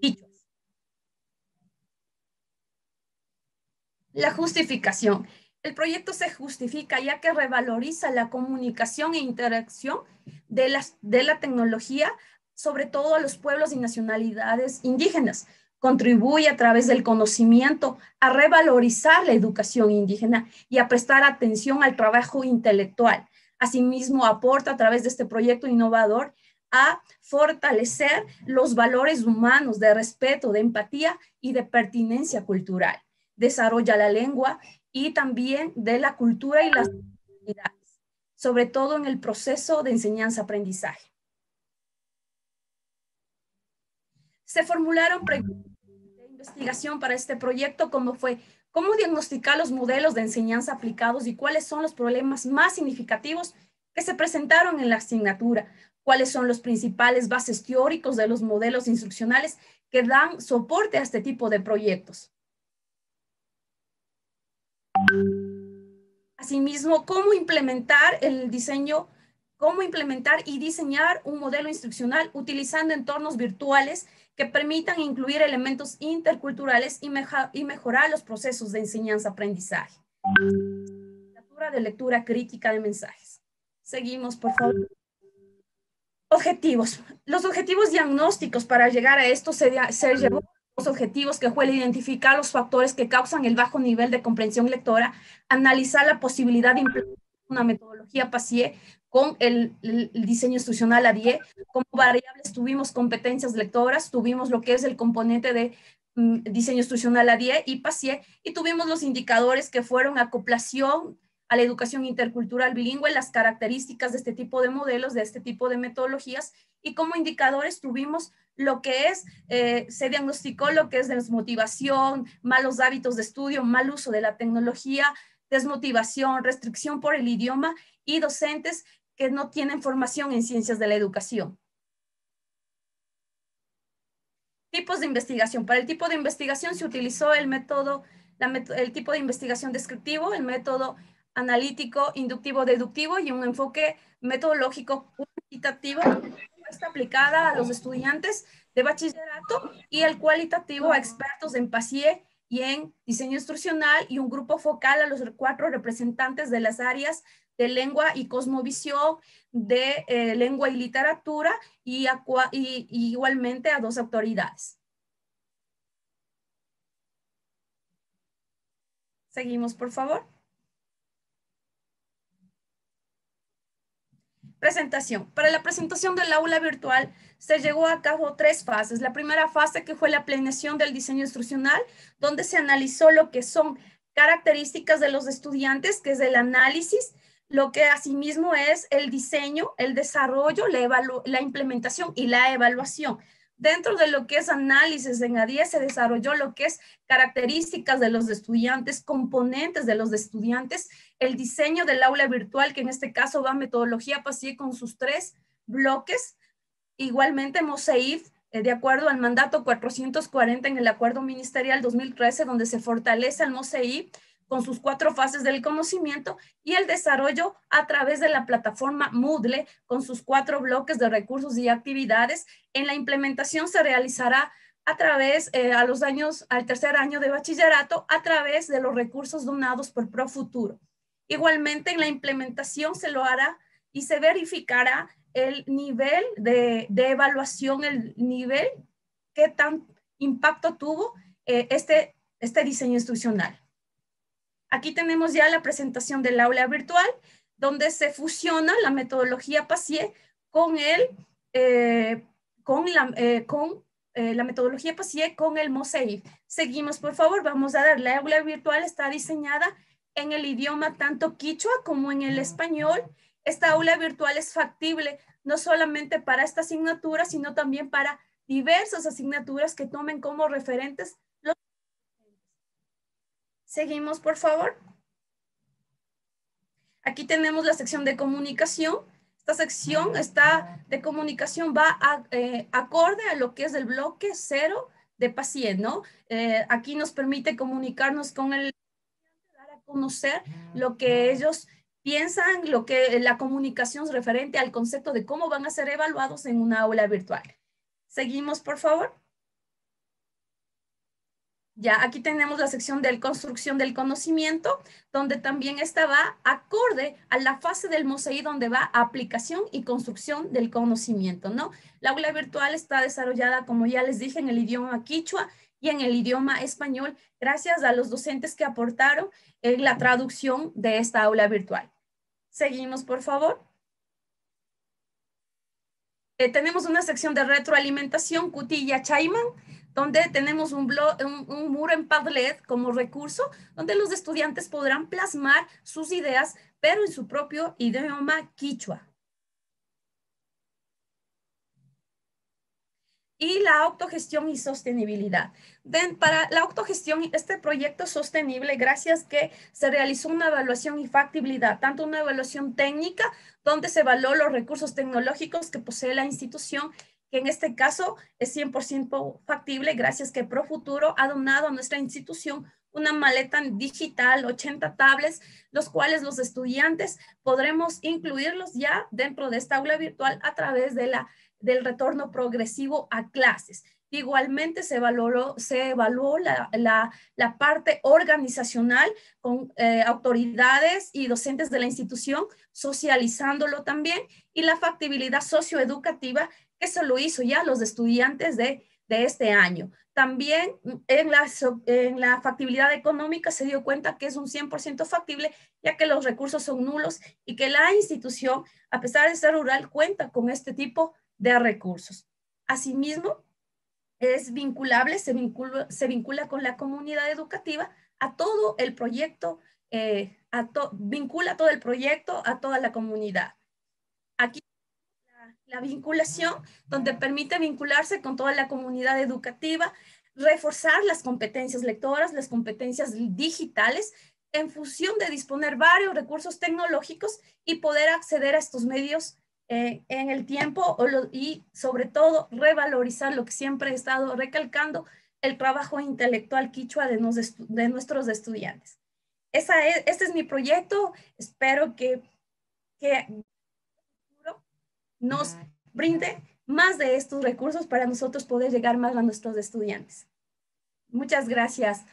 La justificación. El proyecto se justifica ya que revaloriza la comunicación e interacción de, las, de la tecnología, sobre todo a los pueblos y nacionalidades indígenas. Contribuye a través del conocimiento a revalorizar la educación indígena y a prestar atención al trabajo intelectual. Asimismo, aporta a través de este proyecto innovador a fortalecer los valores humanos de respeto, de empatía y de pertinencia cultural. Desarrolla la lengua y también de la cultura y las comunidades, sobre todo en el proceso de enseñanza-aprendizaje. Se formularon preguntas de investigación para este proyecto, como fue cómo diagnosticar los modelos de enseñanza aplicados y cuáles son los problemas más significativos que se presentaron en la asignatura, cuáles son los principales bases teóricos de los modelos instruccionales que dan soporte a este tipo de proyectos. Asimismo, cómo implementar el diseño, cómo implementar y diseñar un modelo instruccional utilizando entornos virtuales que permitan incluir elementos interculturales y, meja, y mejorar los procesos de enseñanza-aprendizaje. De lectura crítica de mensajes. Seguimos, por favor. Objetivos. Los objetivos diagnósticos para llegar a esto se, se llevó los objetivos que fue el identificar los factores que causan el bajo nivel de comprensión lectora, analizar la posibilidad de implementar una metodología PASIE con el, el, el diseño instruccional A D I E. Como variables tuvimos competencias lectoras, tuvimos lo que es el componente de um, diseño instruccional A D I E y PASIE, y tuvimos los indicadores que fueron acoplación a la educación intercultural bilingüe, las características de este tipo de modelos, de este tipo de metodologías, y como indicadores tuvimos lo que es, eh, se diagnosticó lo que es desmotivación, malos hábitos de estudio, mal uso de la tecnología, desmotivación, restricción por el idioma y docentes que no tienen formación en ciencias de la educación. Tipos de investigación. Para el tipo de investigación se utilizó el método, la met el tipo de investigación descriptivo, el método analítico, inductivo, deductivo y un enfoque metodológico cuantitativo, está aplicada a los estudiantes de bachillerato, y el cualitativo a expertos en PASIE y en diseño instruccional, y un grupo focal a los cuatro representantes de las áreas de lengua y cosmovisión, de eh, lengua y literatura, y, a, y, y igualmente a dos autoridades. Seguimos, por favor. Presentación. Para la presentación del aula virtual se llevó a cabo tres fases. La primera fase, que fue la planeación del diseño instruccional, donde se analizó lo que son características de los estudiantes, que es el análisis, lo que asimismo es el diseño, el desarrollo, la, evalu la implementación y la evaluación. Dentro de lo que es análisis en A D I E se desarrolló lo que es características de los estudiantes, componentes de los estudiantes, el diseño del aula virtual, que en este caso va metodología PASIE con sus tres bloques, igualmente MOSEIF, eh, de acuerdo al mandato cuatrocientos cuarenta en el acuerdo ministerial dos mil trece, donde se fortalece el MOSEIF con sus cuatro fases del conocimiento, y el desarrollo a través de la plataforma Moodle con sus cuatro bloques de recursos y actividades. En la implementación se realizará a través, eh, a los años, al tercer año de bachillerato, a través de los recursos donados por ProFuturo. Igualmente en la implementación se lo hará y se verificará el nivel de, de evaluación, el nivel, qué tan impacto tuvo eh, este, este diseño instruccional. Aquí tenemos ya la presentación del aula virtual, donde se fusiona la metodología PASIE con, el, eh, con, la, eh, con eh, la metodología PASIE con el MOSEIF. Seguimos, por favor, vamos a ver. La aula virtual está diseñada en el idioma tanto quichua como en el español. Esta aula virtual es factible no solamente para esta asignatura, sino también para diversas asignaturas que tomen como referentes los. Seguimos, por favor. Aquí tenemos la sección de comunicación. Esta sección está de comunicación va a, eh, acorde a lo que es el bloque cero de PASIE, ¿no? Eh, aquí nos permite comunicarnos con el, dar a conocer lo que ellos piensan, lo que la comunicación es referente al concepto de cómo van a ser evaluados en una aula virtual. Seguimos, por favor. Ya, aquí tenemos la sección de construcción del conocimiento, donde también esta va acorde a la fase del MOSEIF, donde va aplicación y construcción del conocimiento, ¿no? La aula virtual está desarrollada, como ya les dije, en el idioma quichua y en el idioma español, gracias a los docentes que aportaron en la traducción de esta aula virtual. Seguimos, por favor. Eh, tenemos una sección de retroalimentación, Cutilla Chaiman, donde tenemos un, blog, un, un muro en Padlet como recurso, donde los estudiantes podrán plasmar sus ideas, pero en su propio idioma quichua. Y la autogestión y sostenibilidad. Ven, para la autogestión, este proyecto sostenible, gracias que se realizó una evaluación y factibilidad, tanto una evaluación técnica, donde se evaluó los recursos tecnológicos que posee la institución, que en este caso es cien por ciento factible, gracias que ProFuturo ha donado a nuestra institución una maleta digital, ochenta tablets, los cuales los estudiantes podremos incluirlos ya dentro de esta aula virtual a través de la, del retorno progresivo a clases. Igualmente se evaluó, se evaluó la, la, la parte organizacional con eh, autoridades y docentes de la institución, socializándolo también, y la factibilidad socioeducativa, que se lo hizo ya los estudiantes de de este año. También en la, en la factibilidad económica se dio cuenta que es un cien por ciento factible, ya que los recursos son nulos y que la institución, a pesar de ser rural, cuenta con este tipo de recursos. Asimismo, es vinculable, se vincula, se vincula con la comunidad educativa a todo el proyecto, eh, a to, vincula todo el proyecto a toda la comunidad. Aquí la, la vinculación, donde permite vincularse con toda la comunidad educativa, reforzar las competencias lectoras, las competencias digitales, en función de disponer varios recursos tecnológicos y poder acceder a estos medios Eh, en el tiempo o lo, y sobre todo revalorizar lo que siempre he estado recalcando, el trabajo intelectual quichua de, nos, de nuestros estudiantes. Esa es, este es mi proyecto, espero que, que nos brinde más de estos recursos para nosotros poder llegar más a nuestros estudiantes. Muchas gracias.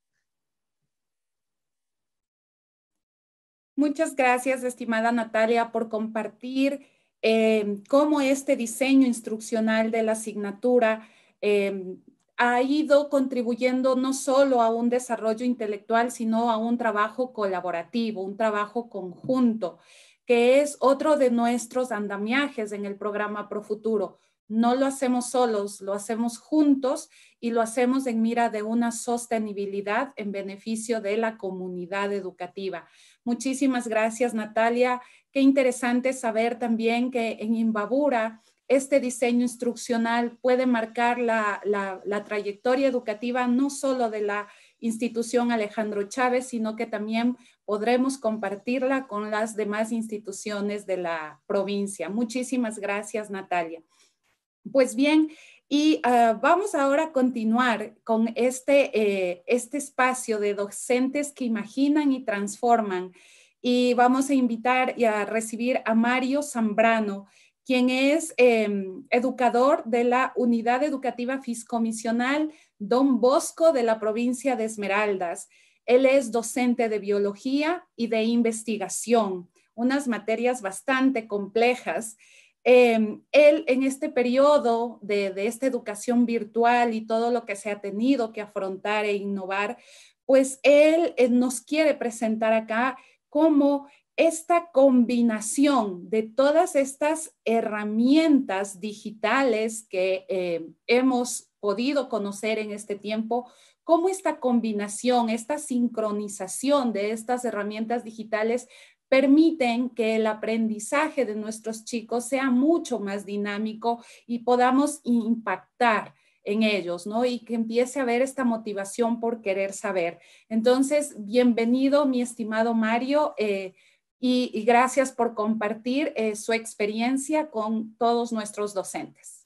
Muchas gracias, estimada Natalia, por compartir Eh, cómo este diseño instruccional de la asignatura eh, ha ido contribuyendo no solo a un desarrollo intelectual, sino a un trabajo colaborativo, un trabajo conjunto, que es otro de nuestros andamiajes en el programa Profuturo. No lo hacemos solos, lo hacemos juntos y lo hacemos en mira de una sostenibilidad en beneficio de la comunidad educativa. Muchísimas gracias, Natalia. Qué interesante saber también que en Imbabura este diseño instruccional puede marcar la, la, la trayectoria educativa no solo de la institución Alejandro Chávez, sino que también podremos compartirla con las demás instituciones de la provincia. Muchísimas gracias, Natalia. Pues bien, y uh, vamos ahora a continuar con este, eh, este espacio de docentes que imaginan y transforman. Y vamos a invitar y a recibir a Mario Zambrano, quien es eh, educador de la Unidad Educativa Fiscomisional Don Bosco de la provincia de Esmeraldas. Él es docente de biología y de investigación, unas materias bastante complejas. Eh, él en este periodo de, de esta educación virtual y todo lo que se ha tenido que afrontar e innovar, pues él eh, nos quiere presentar acá cómo esta combinación de todas estas herramientas digitales que eh, hemos podido conocer en este tiempo, cómo esta combinación, esta sincronización de estas herramientas digitales permiten que el aprendizaje de nuestros chicos sea mucho más dinámico y podamos impactar en ellos, ¿no? Y que empiece a haber esta motivación por querer saber. Entonces, bienvenido, mi estimado Mario, eh, y, y gracias por compartir eh, su experiencia con todos nuestros docentes.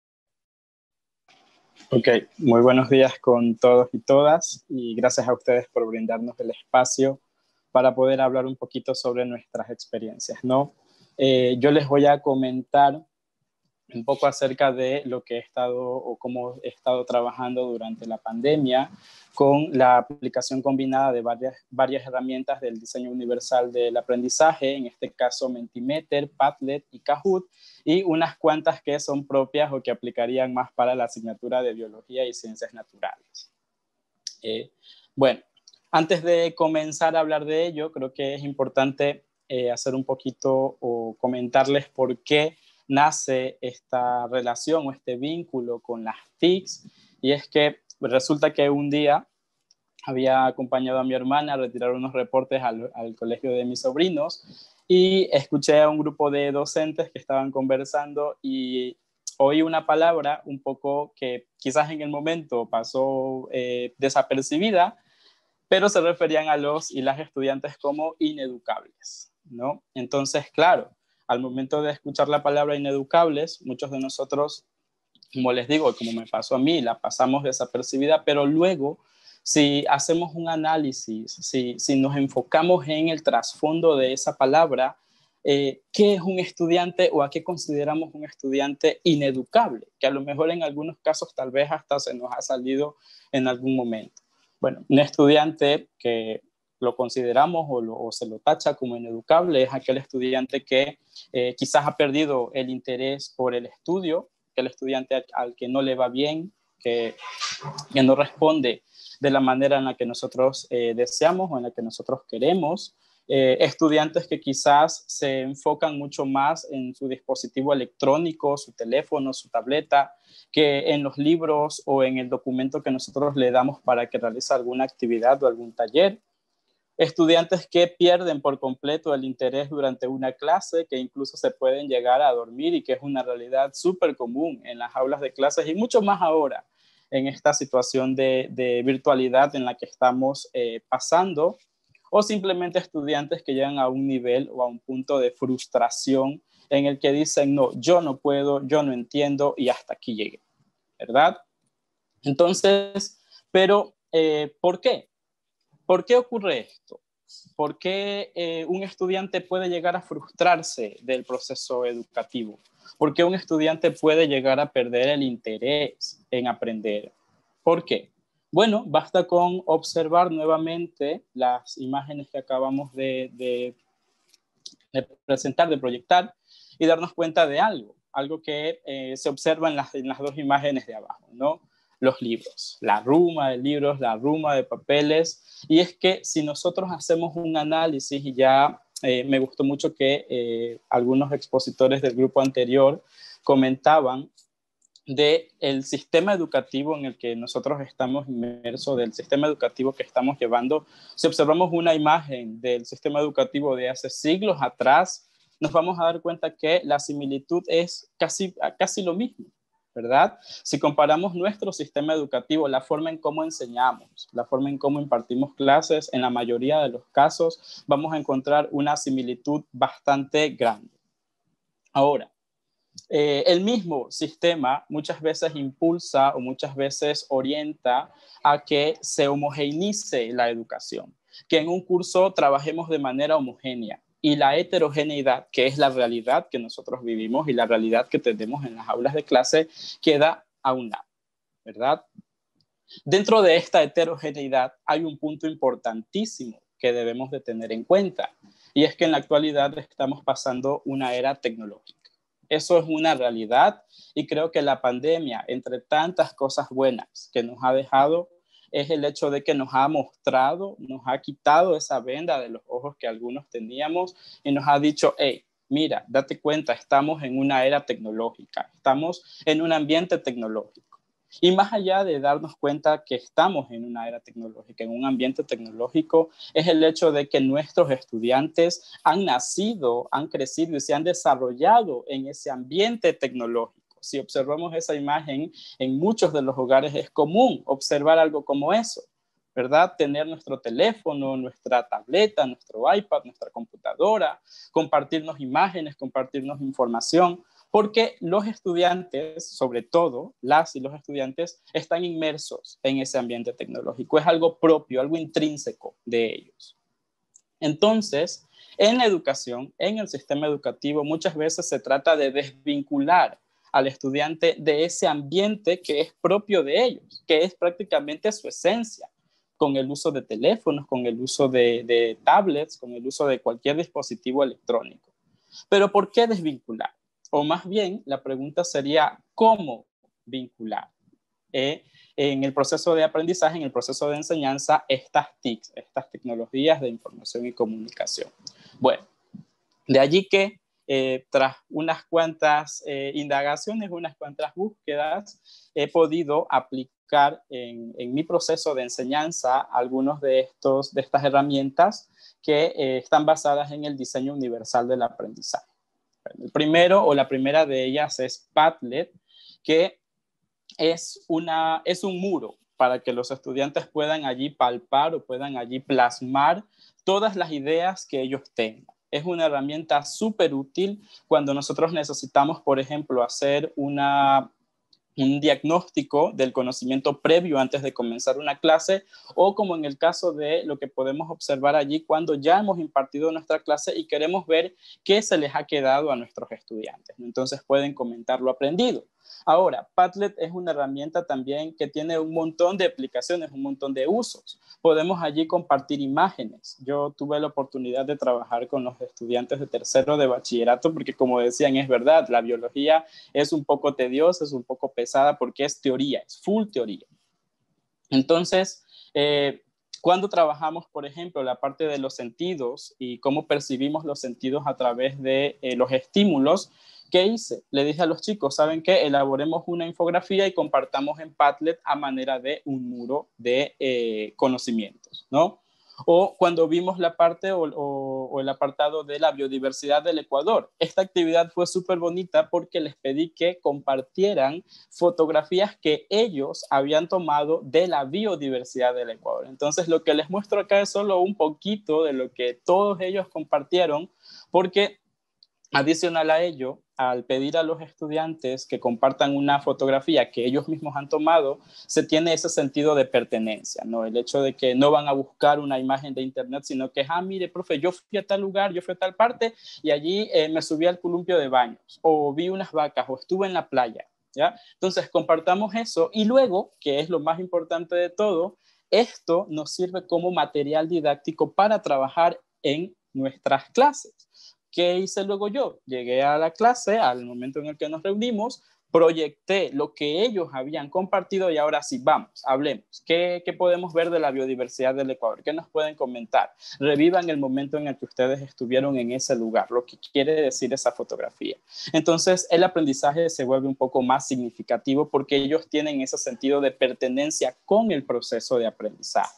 Ok, muy buenos días con todos y todas, y gracias a ustedes por brindarnos el espacio para poder hablar un poquito sobre nuestras experiencias, ¿no? Eh, yo les voy a comentar un poco acerca de lo que he estado o cómo he estado trabajando durante la pandemia con la aplicación combinada de varias, varias herramientas del diseño universal del aprendizaje, en este caso Mentimeter, Padlet y Kahoot, y unas cuantas que son propias o que aplicarían más para la asignatura de biología y ciencias naturales. Eh, bueno, antes de comenzar a hablar de ello, creo que es importante eh, hacer un poquito o comentarles por qué nace esta relación o este vínculo con las T I Cs, y es que resulta que un día había acompañado a mi hermana a retirar unos reportes al, al colegio de mis sobrinos y escuché a un grupo de docentes que estaban conversando y oí una palabra un poco que quizás en el momento pasó eh, desapercibida, pero se referían a los y las estudiantes como ineducables, ¿no? Entonces, claro, al momento de escuchar la palabra ineducables, muchos de nosotros, como les digo, como me pasó a mí, la pasamos desapercibida, pero luego, si hacemos un análisis, si, si nos enfocamos en el trasfondo de esa palabra, eh, ¿qué es un estudiante o a qué consideramos un estudiante ineducable? Que a lo mejor en algunos casos tal vez hasta se nos ha salido en algún momento. Bueno, un estudiante que lo consideramos o, lo, o se lo tacha como ineducable es aquel estudiante que eh, quizás ha perdido el interés por el estudio, aquel estudiante al, al que no le va bien, que, que no responde de la manera en la que nosotros eh, deseamos o en la que nosotros queremos. Eh, estudiantes que quizás se enfocan mucho más en su dispositivo electrónico, su teléfono, su tableta, que en los libros o en el documento que nosotros le damos para que realice alguna actividad o algún taller. Estudiantes que pierden por completo el interés durante una clase, que incluso se pueden llegar a dormir y que es una realidad súper común en las aulas de clases y mucho más ahora en esta situación de, de virtualidad en la que estamos eh, pasando. O simplemente estudiantes que llegan a un nivel o a un punto de frustración en el que dicen, no, yo no puedo, yo no entiendo y hasta aquí llegué, ¿verdad? Entonces, pero, eh, ¿por qué? ¿Por qué ocurre esto? ¿Por qué eh, un estudiante puede llegar a frustrarse del proceso educativo? ¿Por qué un estudiante puede llegar a perder el interés en aprender? ¿Por qué? Bueno, basta con observar nuevamente las imágenes que acabamos de, de, de presentar, de proyectar, y darnos cuenta de algo, algo que eh, se observa en las, en las dos imágenes de abajo, ¿no? Los libros, la ruma de libros, la ruma de papeles, y es que si nosotros hacemos un análisis, y ya eh, me gustó mucho que eh, algunos expositores del grupo anterior comentaban del sistema educativo en el que nosotros estamos inmersos, del sistema educativo que estamos llevando. Si observamos una imagen del sistema educativo de hace siglos atrás, nos vamos a dar cuenta que la similitud es casi, casi lo mismo, ¿verdad? Si comparamos nuestro sistema educativo, la forma en cómo enseñamos, la forma en cómo impartimos clases, en la mayoría de los casos vamos a encontrar una similitud bastante grande. Ahora, Eh, el mismo sistema muchas veces impulsa o muchas veces orienta a que se homogeneice la educación, que en un curso trabajemos de manera homogénea, y la heterogeneidad, que es la realidad que nosotros vivimos y la realidad que tenemos en las aulas de clase, queda a un lado, ¿verdad? Dentro de esta heterogeneidad hay un punto importantísimo que debemos de tener en cuenta, y es que en la actualidad estamos pasando una era tecnológica. Eso es una realidad, y creo que la pandemia, entre tantas cosas buenas que nos ha dejado, es el hecho de que nos ha mostrado, nos ha quitado esa venda de los ojos que algunos teníamos y nos ha dicho, hey, mira, date cuenta, estamos en una era tecnológica, estamos en un ambiente tecnológico. Y más allá de darnos cuenta que estamos en una era tecnológica, en un ambiente tecnológico, es el hecho de que nuestros estudiantes han nacido, han crecido y se han desarrollado en ese ambiente tecnológico. Si observamos esa imagen, en muchos de los hogares es común observar algo como eso, ¿verdad? Tener nuestro teléfono, nuestra tableta, nuestro iPad, nuestra computadora, compartirnos imágenes, compartirnos información, porque los estudiantes, sobre todo las y los estudiantes, están inmersos en ese ambiente tecnológico. Es algo propio, algo intrínseco de ellos. Entonces, en la educación, en el sistema educativo, muchas veces se trata de desvincular al estudiante de ese ambiente que es propio de ellos, que es prácticamente su esencia, con el uso de teléfonos, con el uso de, de tablets, con el uso de cualquier dispositivo electrónico. Pero ¿por qué desvincular? O más bien, la pregunta sería, ¿cómo vincular eh, en el proceso de aprendizaje, en el proceso de enseñanza, estas T I Cs, estas tecnologías de información y comunicación? Bueno, de allí que eh, tras unas cuantas eh, indagaciones, unas cuantas búsquedas, he podido aplicar en, en mi proceso de enseñanza algunos de, estos, de estas herramientas que eh, están basadas en el diseño universal del aprendizaje. El primero o la primera de ellas es Padlet, que es, una, es un muro para que los estudiantes puedan allí palpar o puedan allí plasmar todas las ideas que ellos tengan. Es una herramienta súper útil cuando nosotros necesitamos, por ejemplo, hacer una, un diagnóstico del conocimiento previo antes de comenzar una clase, o como en el caso de lo que podemos observar allí cuando ya hemos impartido nuestra clase y queremos ver qué se les ha quedado a nuestros estudiantes. Entonces pueden comentar lo aprendido. Ahora, Padlet es una herramienta también que tiene un montón de aplicaciones, un montón de usos. Podemos allí compartir imágenes. Yo tuve la oportunidad de trabajar con los estudiantes de tercero de bachillerato porque, como decían, es verdad, la biología es un poco tediosa, es un poco pesada porque es teoría, es full teoría. Entonces, eh, cuando trabajamos, por ejemplo, la parte de los sentidos y cómo percibimos los sentidos a través de eh, los estímulos, ¿qué hice? Le dije a los chicos, ¿saben qué? Elaboremos una infografía y compartamos en Padlet a manera de un muro de eh, conocimientos, ¿no? O cuando vimos la parte o, o, o el apartado de la biodiversidad del Ecuador. Esta actividad fue súper bonita porque les pedí que compartieran fotografías que ellos habían tomado de la biodiversidad del Ecuador. Entonces, lo que les muestro acá es solo un poquito de lo que todos ellos compartieron, porque adicional a ello, al pedir a los estudiantes que compartan una fotografía que ellos mismos han tomado, se tiene ese sentido de pertenencia, ¿no? El hecho de que no van a buscar una imagen de internet, sino que, ah, mire, profe, yo fui a tal lugar, yo fui a tal parte y allí eh, me subí al columpio de baños, o vi unas vacas, o estuve en la playa, ¿ya? Entonces, compartamos eso y luego, que es lo más importante de todo, esto nos sirve como material didáctico para trabajar en nuestras clases. ¿Qué hice luego yo? Llegué a la clase, al momento en el que nos reunimos, proyecté lo que ellos habían compartido y ahora sí, vamos, hablemos. ¿Qué, qué podemos ver de la biodiversidad del Ecuador? ¿Qué nos pueden comentar? Revivan el momento en el que ustedes estuvieron en ese lugar, lo que quiere decir esa fotografía. Entonces, el aprendizaje se vuelve un poco más significativo porque ellos tienen ese sentido de pertenencia con el proceso de aprendizaje.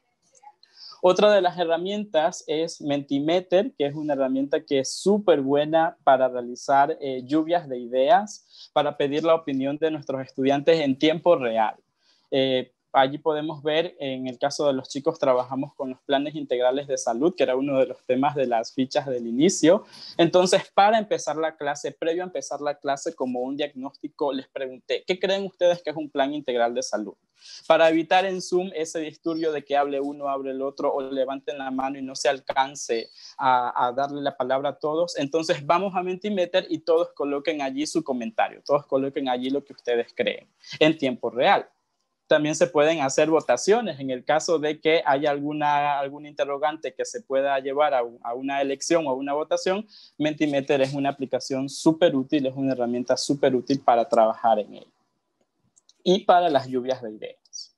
Otra de las herramientas es Mentimeter, que es una herramienta que es súper buena para realizar eh, lluvias de ideas, para pedir la opinión de nuestros estudiantes en tiempo real. Eh, allí podemos ver, en el caso de los chicos, trabajamos con los planes integrales de salud, que era uno de los temas de las fichas del inicio. Entonces, para empezar la clase, previo a empezar la clase, como un diagnóstico, les pregunté, ¿qué creen ustedes que es un plan integral de salud? Para evitar en Zoom ese disturbio de que hable uno, hable el otro, o levanten la mano y no se alcance a, a darle la palabra a todos, entonces vamos a Mentimeter y todos coloquen allí su comentario, todos coloquen allí lo que ustedes creen en tiempo real. También se pueden hacer votaciones en el caso de que haya alguna, algún interrogante que se pueda llevar a, a una elección o a una votación. Mentimeter es una aplicación súper útil, es una herramienta súper útil para trabajar en ella. Y para las lluvias de ideas.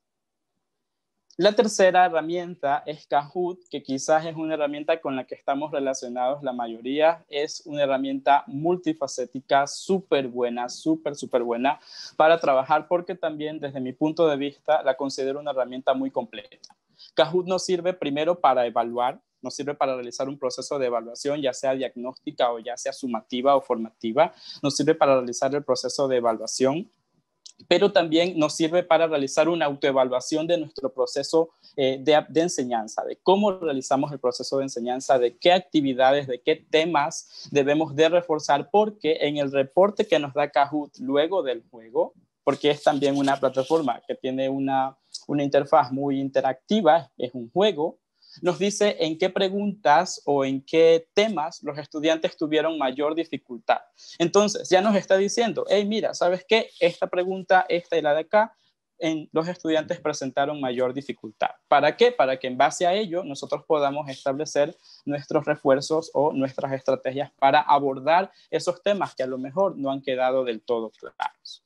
La tercera herramienta es Kahoot, que quizás es una herramienta con la que estamos relacionados la mayoría. Es una herramienta multifacética, súper buena, súper, súper buena para trabajar porque también desde mi punto de vista la considero una herramienta muy completa. Kahoot nos sirve primero para evaluar, nos sirve para realizar un proceso de evaluación, ya sea diagnóstica o ya sea sumativa o formativa. Nos sirve para realizar el proceso de evaluación, pero también nos sirve para realizar una autoevaluación de nuestro proceso eh, de, de enseñanza, de cómo realizamos el proceso de enseñanza, de qué actividades, de qué temas debemos de reforzar, porque en el reporte que nos da Kahoot luego del juego, porque es también una plataforma que tiene una, una interfaz muy interactiva, es un juego, nos dice en qué preguntas o en qué temas los estudiantes tuvieron mayor dificultad. Entonces, ya nos está diciendo, hey, mira, ¿sabes qué? Esta pregunta, esta y la de acá, en, los estudiantes presentaron mayor dificultad. ¿Para qué? Para que en base a ello nosotros podamos establecer nuestros refuerzos o nuestras estrategias para abordar esos temas que a lo mejor no han quedado del todo claros.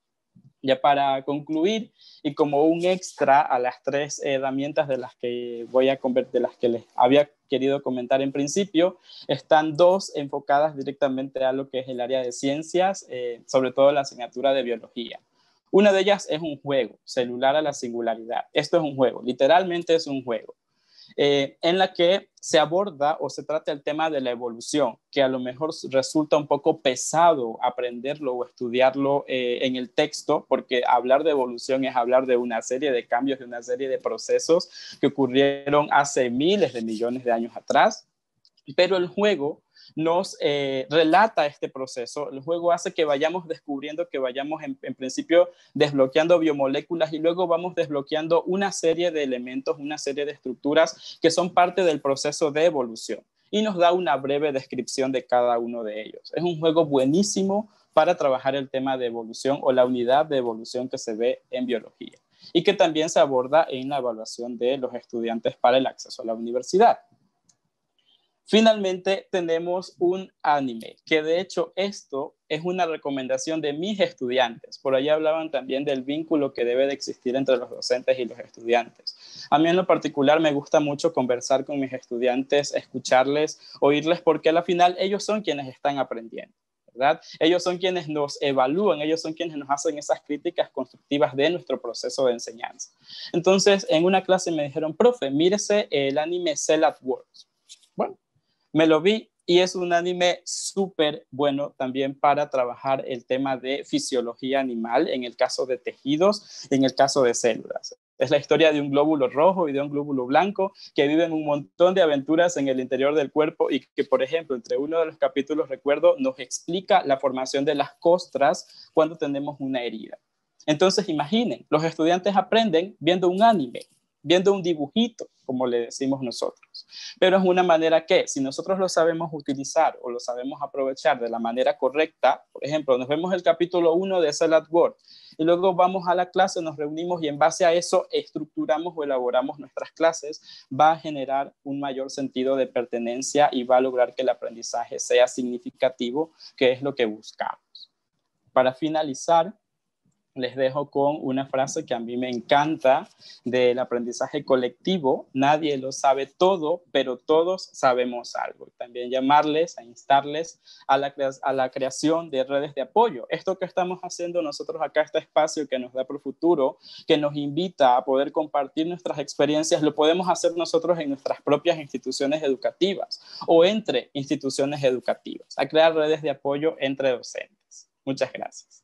Ya para concluir, y como un extra a las tres herramientas de las que voy a convertir, de las que les había querido comentar en principio, están dos enfocadas directamente a lo que es el área de ciencias, eh, sobre todo la asignatura de biología. Una de ellas es un juego, Celular a la Singularidad. Esto es un juego, literalmente es un juego. Eh, en la que se aborda o se trata el tema de la evolución, que a lo mejor resulta un poco pesado aprenderlo o estudiarlo eh, en el texto, porque hablar de evolución es hablar de una serie de cambios, de una serie de procesos que ocurrieron hace miles de millones de años atrás, pero el juego nos eh, relata este proceso. El juego hace que vayamos descubriendo, que vayamos en, en principio desbloqueando biomoléculas y luego vamos desbloqueando una serie de elementos, una serie de estructuras que son parte del proceso de evolución y nos da una breve descripción de cada uno de ellos. Es un juego buenísimo para trabajar el tema de evolución o la unidad de evolución que se ve en biología y que también se aborda en la evaluación de los estudiantes para el acceso a la universidad. Finalmente tenemos un anime, que de hecho esto es una recomendación de mis estudiantes. Por allá hablaban también del vínculo que debe de existir entre los docentes y los estudiantes. A mí en lo particular me gusta mucho conversar con mis estudiantes, escucharles, oírles, porque al final ellos son quienes están aprendiendo, ¿verdad? Ellos son quienes nos evalúan, ellos son quienes nos hacen esas críticas constructivas de nuestro proceso de enseñanza. Entonces, en una clase me dijeron, profe, mírese el anime Cell at Work. Bueno, me lo vi y es un anime súper bueno también para trabajar el tema de fisiología animal, en el caso de tejidos, en el caso de células. Es la historia de un glóbulo rojo y de un glóbulo blanco que viven un montón de aventuras en el interior del cuerpo y que, por ejemplo, entre uno de los capítulos, recuerdo, nos explica la formación de las costras cuando tenemos una herida. Entonces, imaginen, los estudiantes aprenden viendo un anime, viendo un dibujito, como le decimos nosotros. Pero es una manera que, si nosotros lo sabemos utilizar o lo sabemos aprovechar de la manera correcta, por ejemplo, nos vemos el capítulo uno de Cell at Work y luego vamos a la clase, nos reunimos y en base a eso estructuramos o elaboramos nuestras clases, va a generar un mayor sentido de pertenencia y va a lograr que el aprendizaje sea significativo, que es lo que buscamos. Para finalizar, les dejo con una frase que a mí me encanta del aprendizaje colectivo. Nadie lo sabe todo, pero todos sabemos algo. También llamarles, a instarles a la, a la creación de redes de apoyo. Esto que estamos haciendo nosotros acá, este espacio que nos da Profuturo, que nos invita a poder compartir nuestras experiencias, lo podemos hacer nosotros en nuestras propias instituciones educativas o entre instituciones educativas, a crear redes de apoyo entre docentes. Muchas gracias.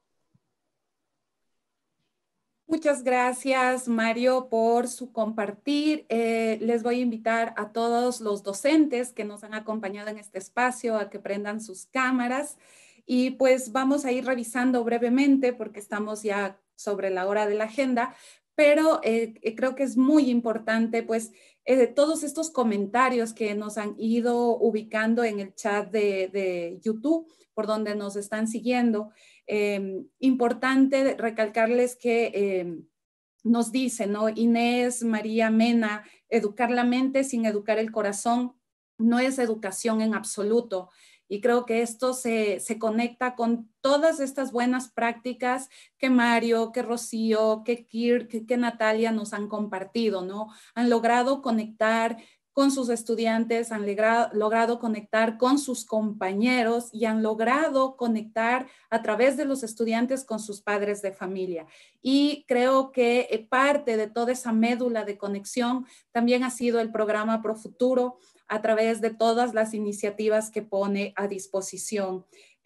Muchas gracias, Mario, por su compartir. Eh, les voy a invitar a todos los docentes que nos han acompañado en este espacio a que prendan sus cámaras y pues vamos a ir revisando brevemente porque estamos ya sobre la hora de la agenda, pero eh, creo que es muy importante pues eh, todos estos comentarios que nos han ido ubicando en el chat de, de YouTube, por donde nos están siguiendo. Eh, importante recalcarles que eh, nos dice, ¿no? Inés María Mena, educar la mente sin educar el corazón no es educación en absoluto. Y creo que esto se, se conecta con todas estas buenas prácticas que Mario, que Rocío, que Kirk, que, que Natalia nos han compartido, ¿no? Han logrado conectar con sus estudiantes, han logrado, logrado conectar con sus compañeros y han logrado conectar a través de los estudiantes con sus padres de familia. Y creo que parte de toda esa médula de conexión también ha sido el programa Profuturo a través de todas las iniciativas que pone a disposición.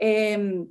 Eh,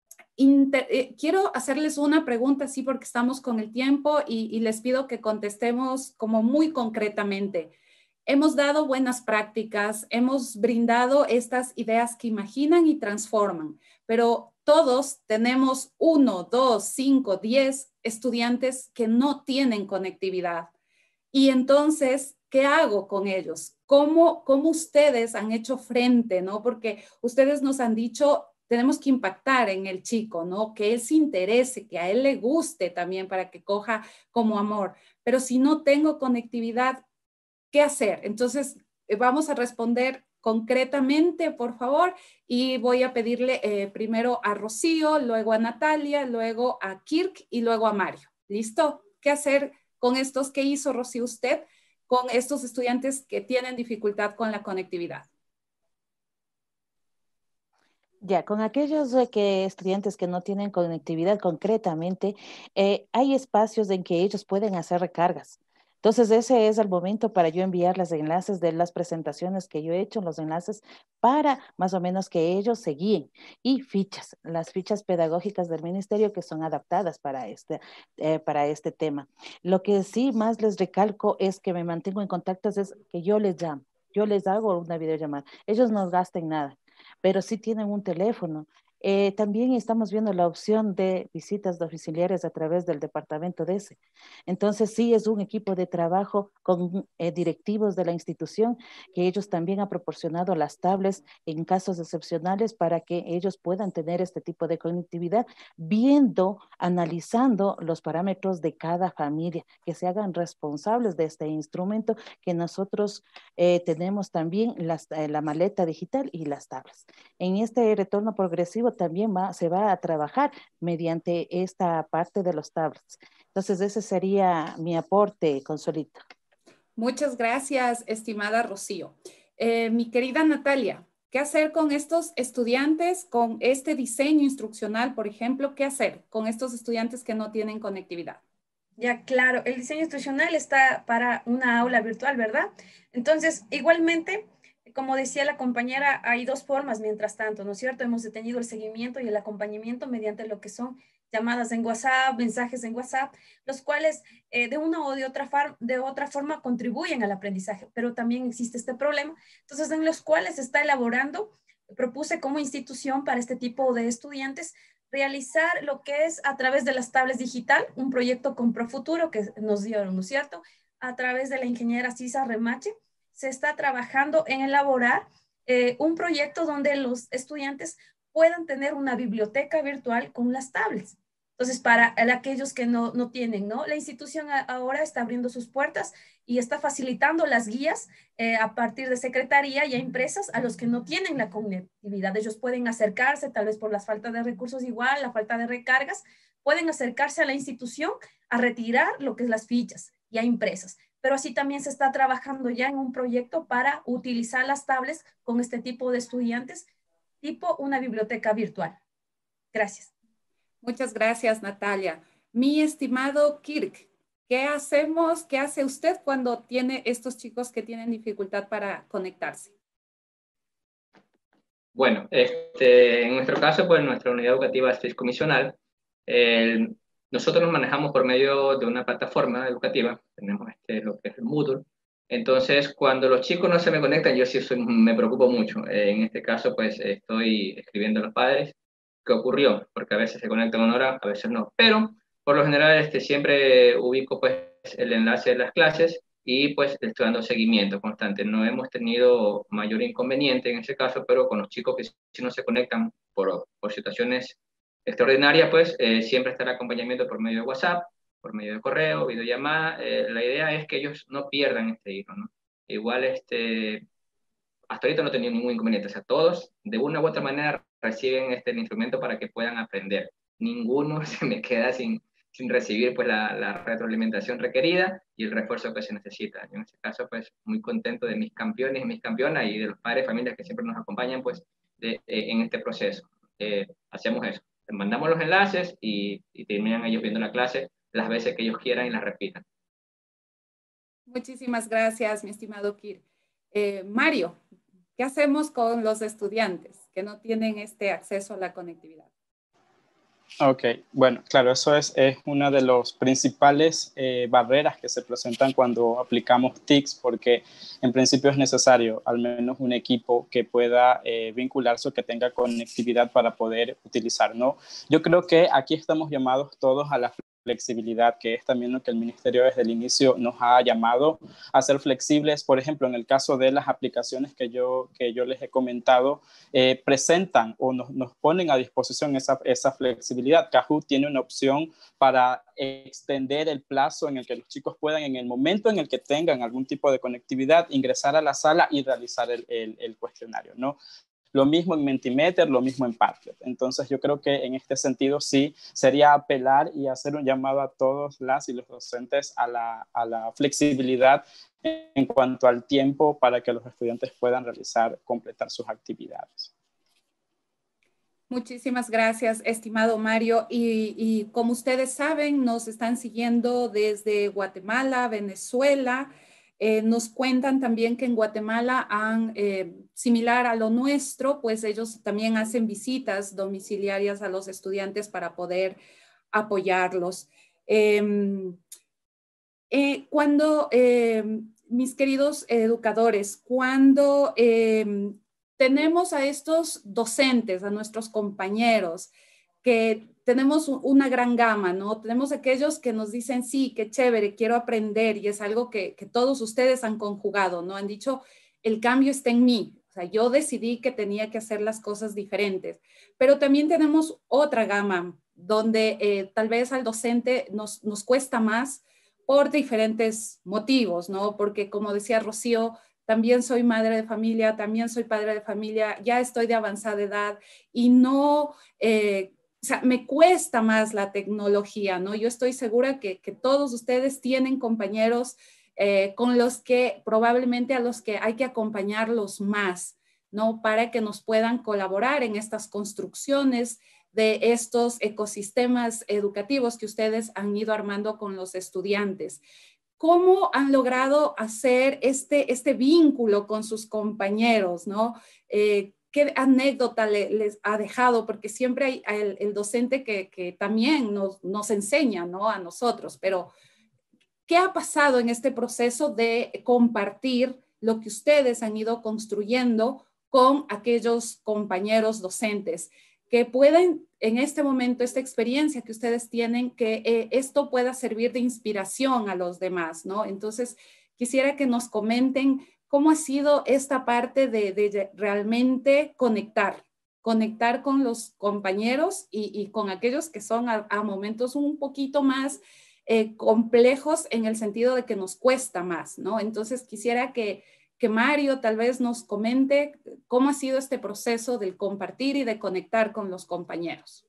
Inter, eh, quiero hacerles una pregunta, sí, porque estamos con el tiempo y, y les pido que contestemos como muy concretamente. Hemos dado buenas prácticas, hemos brindado estas ideas que imaginan y transforman, pero todos tenemos uno, dos, cinco, diez estudiantes que no tienen conectividad. Y entonces, ¿qué hago con ellos? ¿Cómo, cómo ustedes han hecho frente, ¿no? Porque ustedes nos han dicho, tenemos que impactar en el chico, ¿no? Que él se interese, que a él le guste también para que coja como amor. Pero si no tengo conectividad, ¿qué hacer? Entonces, vamos a responder concretamente, por favor, y voy a pedirle eh, primero a Rocío, luego a Natalia, luego a Kirk y luego a Mario. ¿Listo? ¿Qué hacer con estos? ¿Qué hizo Rocío usted con estos estudiantes que tienen dificultad con la conectividad? Ya, con aquellos eh, que, estudiantes que no tienen conectividad concretamente, eh, hay espacios en que ellos pueden hacer recargas. Entonces, ese es el momento para yo enviar los enlaces de las presentaciones que yo he hecho, los enlaces para más o menos que ellos se guíen. Y fichas, las fichas pedagógicas del ministerio que son adaptadas para este, eh, para este tema. Lo que sí más les recalco es que me mantengo en contactos, es que yo les llamo, yo les hago una videollamada. Ellos no gasten nada, pero sí tienen un teléfono. Eh, también estamos viendo la opción de visitas domiciliarias a través del departamento de ese. Entonces sí es un equipo de trabajo con eh, directivos de la institución que ellos también han proporcionado las tablets en casos excepcionales para que ellos puedan tener este tipo de conectividad, viendo, analizando los parámetros de cada familia, que se hagan responsables de este instrumento que nosotros eh, tenemos también las, eh, la maleta digital y las tablets. En este retorno progresivo también va, se va a trabajar mediante esta parte de los tablets. Entonces ese sería mi aporte, Consuelito. Muchas gracias, estimada Rocío. Eh, mi querida Natalia, ¿qué hacer con estos estudiantes, con este diseño instruccional, por ejemplo? ¿Qué hacer con estos estudiantes que no tienen conectividad? Ya, claro, el diseño instruccional está para una aula virtual, ¿verdad? Entonces, igualmente, como decía la compañera, hay dos formas mientras tanto, ¿no es cierto? Hemos detenido el seguimiento y el acompañamiento mediante lo que son llamadas en WhatsApp, mensajes en WhatsApp, los cuales eh, de una o de otra, de otra forma contribuyen al aprendizaje, pero también existe este problema. Entonces, en los cuales se está elaborando, propuse como institución para este tipo de estudiantes realizar lo que es a través de las tablets digital, un proyecto con Profuturo que nos dieron, ¿no es cierto? A través de la ingeniera Cisa Remache, se está trabajando en elaborar eh, un proyecto donde los estudiantes puedan tener una biblioteca virtual con las tablets. Entonces, para aquellos que no, no tienen, ¿no? La institución ahora está abriendo sus puertas y está facilitando las guías eh, a partir de secretaría ya impresas a los que no tienen la conectividad. Ellos pueden acercarse, tal vez por la falta de recursos igual, la falta de recargas, pueden acercarse a la institución a retirar lo que es las fichas ya impresas. Pero así también se está trabajando ya en un proyecto para utilizar las tablets con este tipo de estudiantes, tipo una biblioteca virtual. Gracias. Muchas gracias, Natalia. Mi estimado Kirk, ¿qué hacemos? ¿Qué hace usted cuando tiene estos chicos que tienen dificultad para conectarse? Bueno, este, en nuestro caso, pues nuestra unidad educativa es fiscomisional. Eh, nosotros nos manejamos por medio de una plataforma educativa, tenemos este, lo que es el Moodle. Entonces, cuando los chicos no se me conectan, yo sí soy, me preocupo mucho. Eh, en este caso, pues estoy escribiendo a los padres qué ocurrió, porque a veces se conectan a una hora, a veces no. Pero, por lo general, este, siempre ubico pues el enlace de las clases y pues estoy dando seguimiento constante. No hemos tenido mayor inconveniente en ese caso, pero con los chicos que si no se conectan por, por situaciones extraordinarias, pues eh, siempre está el acompañamiento por medio de WhatsApp, por medio de correo, videollamada. Eh, la idea es que ellos no pierdan este hilo, ¿no? Igual, este, hasta ahorita no he tenido ningún inconveniente. O sea, todos de una u otra manera reciben este instrumento para que puedan aprender. Ninguno se me queda sin, sin recibir pues la, la retroalimentación requerida y el refuerzo que se necesita. Yo en este caso, pues, muy contento de mis campeones y mis campeonas y de los padres, familias que siempre nos acompañan, pues, de, de, en este proceso. Eh, hacemos eso. Les mandamos los enlaces y, y terminan ellos viendo la clase las veces que ellos quieran y las repitan. Muchísimas gracias, mi estimado Kirk. Eh, Mario, ¿qué hacemos con los estudiantes que no tienen este acceso a la conectividad? Ok, bueno, claro, eso es, es una de las principales eh, barreras que se presentan cuando aplicamos T I C S, porque en principio es necesario al menos un equipo que pueda eh, vincularse o que tenga conectividad para poder utilizar, ¿no? Yo creo que aquí estamos llamados todos a la flexibilidad, que es también lo que el Ministerio desde el inicio nos ha llamado a ser flexibles. Por ejemplo, en el caso de las aplicaciones que yo, que yo les he comentado, eh, presentan o nos, nos ponen a disposición esa, esa flexibilidad. Kahoot tiene una opción para extender el plazo en el que los chicos puedan, en el momento en el que tengan algún tipo de conectividad, ingresar a la sala y realizar el, el, el cuestionario, ¿no? Lo mismo en Mentimeter, lo mismo en Padlet. Entonces yo creo que en este sentido sí sería apelar y hacer un llamado a todos las y los docentes a la, a la flexibilidad en cuanto al tiempo para que los estudiantes puedan realizar, completar sus actividades. Muchísimas gracias, estimado Mario. Y, y como ustedes saben, nos están siguiendo desde Guatemala, Venezuela. Eh, nos cuentan también que en Guatemala, han, eh, similar a lo nuestro, pues ellos también hacen visitas domiciliarias a los estudiantes para poder apoyarlos. Eh, eh, cuando, eh, mis queridos educadores, cuando eh, tenemos a estos docentes, a nuestros compañeros, que tenemos una gran gama, ¿no? Tenemos aquellos que nos dicen, sí, qué chévere, quiero aprender, y es algo que, que todos ustedes han conjugado, ¿no? Han dicho, el cambio está en mí. O sea, yo decidí que tenía que hacer las cosas diferentes. Pero también tenemos otra gama, donde eh, tal vez al docente nos, nos cuesta más por diferentes motivos, ¿no? Porque como decía Rocío, también soy madre de familia, también soy padre de familia, ya estoy de avanzada edad y no, eh, o sea, me cuesta más la tecnología, ¿no? Yo estoy segura que, que todos ustedes tienen compañeros eh, con los que probablemente a los que hay que acompañarlos más, ¿no? Para que nos puedan colaborar en estas construcciones de estos ecosistemas educativos que ustedes han ido armando con los estudiantes. ¿Cómo han logrado hacer este, este vínculo con sus compañeros, ¿no? Eh, ¿Qué anécdota le, les ha dejado? Porque siempre hay el, el docente que, que también nos, nos enseña, ¿no? A nosotros, pero ¿qué ha pasado en este proceso de compartir lo que ustedes han ido construyendo con aquellos compañeros docentes? Que pueden, en este momento, esta experiencia que ustedes tienen, que eh, esto pueda servir de inspiración a los demás, ¿no? Entonces, quisiera que nos comenten cómo ha sido esta parte de, de realmente conectar, conectar con los compañeros y, y con aquellos que son a, a momentos un poquito más eh, complejos en el sentido de que nos cuesta más, ¿no? Entonces, quisiera que que Mario tal vez nos comente cómo ha sido este proceso del compartir y de conectar con los compañeros.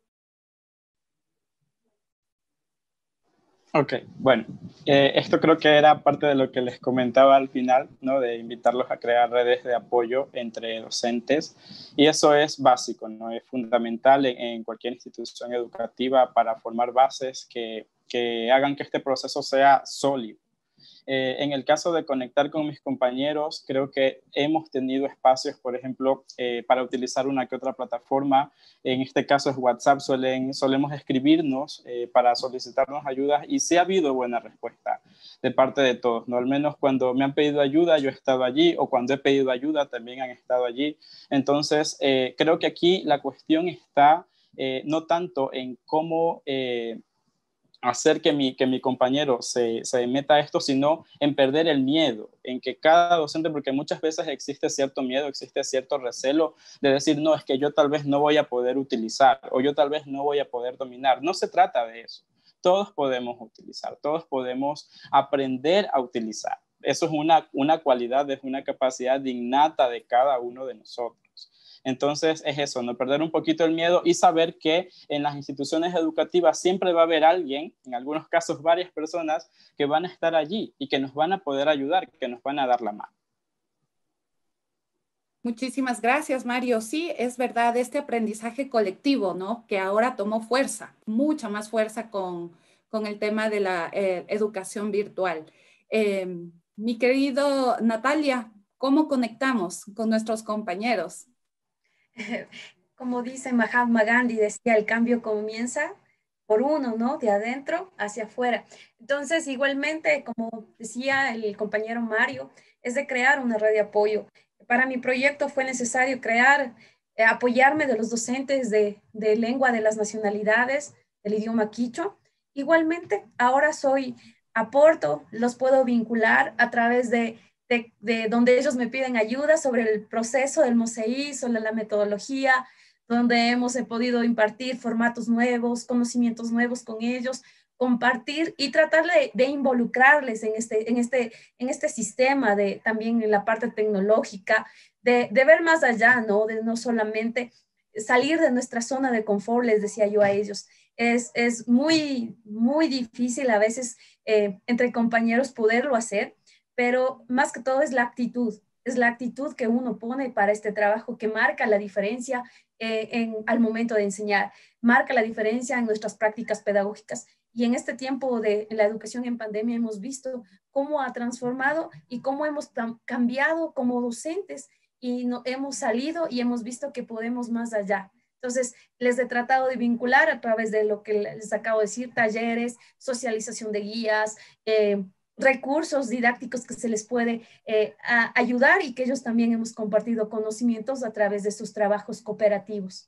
Ok, bueno, eh, esto creo que era parte de lo que les comentaba al final, ¿no? De invitarlos a crear redes de apoyo entre docentes, y eso es básico, ¿no? Es fundamental en, en cualquier institución educativa para formar bases que, que hagan que este proceso sea sólido. Eh, en el caso de conectar con mis compañeros, creo que hemos tenido espacios, por ejemplo, eh, para utilizar una que otra plataforma. En este caso es WhatsApp, suelen, solemos escribirnos eh, para solicitarnos ayudas, y sí ha habido buena respuesta de parte de todos, ¿no? Al menos cuando me han pedido ayuda, yo he estado allí, o cuando he pedido ayuda, también han estado allí. Entonces, eh, creo que aquí la cuestión está eh, no tanto en cómo... Eh, hacer que mi, que mi compañero se, se meta a esto, sino en perder el miedo, en que cada docente, porque muchas veces existe cierto miedo, existe cierto recelo de decir, no, es que yo tal vez no voy a poder utilizar, o yo tal vez no voy a poder dominar. No se trata de eso. Todos podemos utilizar, todos podemos aprender a utilizar. Eso es una, una cualidad, es una capacidad innata de cada uno de nosotros. Entonces es eso, no perder un poquito el miedo y saber que en las instituciones educativas siempre va a haber alguien, en algunos casos varias personas, que van a estar allí y que nos van a poder ayudar, que nos van a dar la mano. Muchísimas gracias, Mario. Sí, es verdad, este aprendizaje colectivo, ¿no? Que ahora tomó fuerza, mucha más fuerza con, con el tema de la eh, educación virtual. Eh, mi querido Natalia, ¿cómo conectamos con nuestros compañeros? Como dice Mahatma Gandhi, decía, el cambio comienza por uno, ¿no? De adentro hacia afuera. Entonces, igualmente, como decía el compañero Mario, es de crear una red de apoyo. Para mi proyecto fue necesario crear, eh, apoyarme de los docentes de, de lengua de las nacionalidades, del idioma quichua. Igualmente, ahora soy, aporto, los puedo vincular a través de De, de donde ellos me piden ayuda sobre el proceso del M O C I, sobre la metodología, donde hemos he podido impartir formatos nuevos, conocimientos nuevos con ellos, compartir y tratar de, de involucrarles en este, en, este, en este sistema, de, también en la parte tecnológica, de, de ver más allá, ¿no? De no solamente salir de nuestra zona de confort, les decía yo a ellos. Es, es muy, muy difícil a veces eh, entre compañeros poderlo hacer, pero más que todo es la actitud, es la actitud que uno pone para este trabajo que marca la diferencia eh, en, al momento de enseñar, marca la diferencia en nuestras prácticas pedagógicas. Y en este tiempo de la educación en pandemia hemos visto cómo ha transformado y cómo hemos cambiado como docentes y no, hemos salido y hemos visto que podemos más allá. Entonces, les he tratado de vincular a través de lo que les acabo de decir, talleres, socialización de guías, eh, recursos didácticos que se les puede eh, a, ayudar y que ellos también hemos compartido conocimientos a través de sus trabajos cooperativos.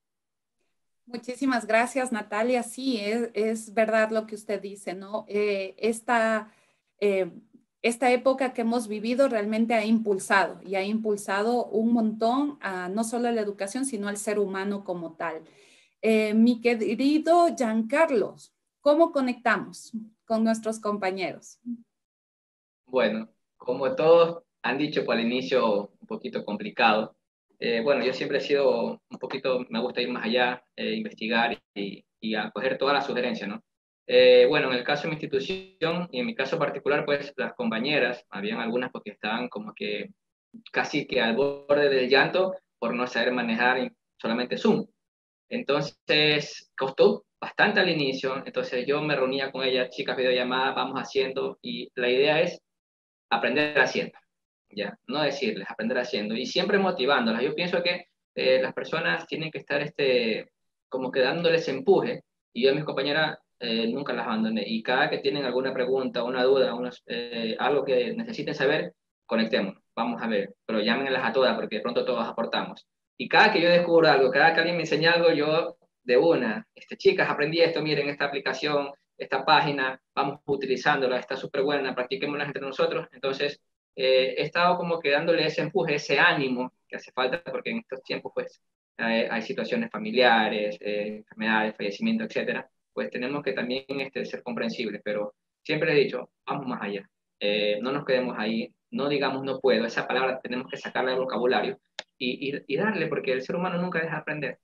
Muchísimas gracias, Natalia. Sí, es, es verdad lo que usted dice, ¿no? Eh, esta, eh, esta época que hemos vivido realmente ha impulsado y ha impulsado un montón a no solo a la educación, sino al ser humano como tal. Eh, mi querido Giancarlo, ¿cómo conectamos con nuestros compañeros? Bueno, como todos han dicho por el inicio, un poquito complicado. Eh, bueno, yo siempre he sido un poquito, me gusta ir más allá, eh, investigar y, y acoger todas las sugerencias, ¿no? Eh, bueno, en el caso de mi institución y en mi caso particular, pues las compañeras, habían algunas porque estaban como que casi que al borde del llanto por no saber manejar solamente Zoom. Entonces, costó bastante al inicio, entonces yo me reunía con ellas, chicas, videollamadas, vamos haciendo, y la idea es aprender haciendo, ¿ya? No decirles, aprender haciendo, y siempre motivándolas. Yo pienso que eh, las personas tienen que estar este, como que dándoles empuje, y yo a mis compañeras eh, nunca las abandoné, y cada que tienen alguna pregunta, una duda, unos, eh, algo que necesiten saber, conectémonos, vamos a ver, pero llámenlas a todas, porque de pronto todos aportamos. Y cada que yo descubro algo, cada que alguien me enseña algo, yo de una, este, chicas, aprendí esto, miren esta aplicación, esta página, vamos utilizándola, está súper buena, practiquémosla entre nosotros. Entonces, eh, he estado como que dándole ese empuje, ese ánimo que hace falta, porque en estos tiempos, pues, hay, hay situaciones familiares, eh, enfermedades, fallecimiento, etcétera. Pues tenemos que también este, ser comprensibles, pero siempre he dicho, vamos más allá. Eh, no nos quedemos ahí, no digamos no puedo, esa palabra tenemos que sacarla del vocabulario y, y, y darle, porque el ser humano nunca deja de aprender.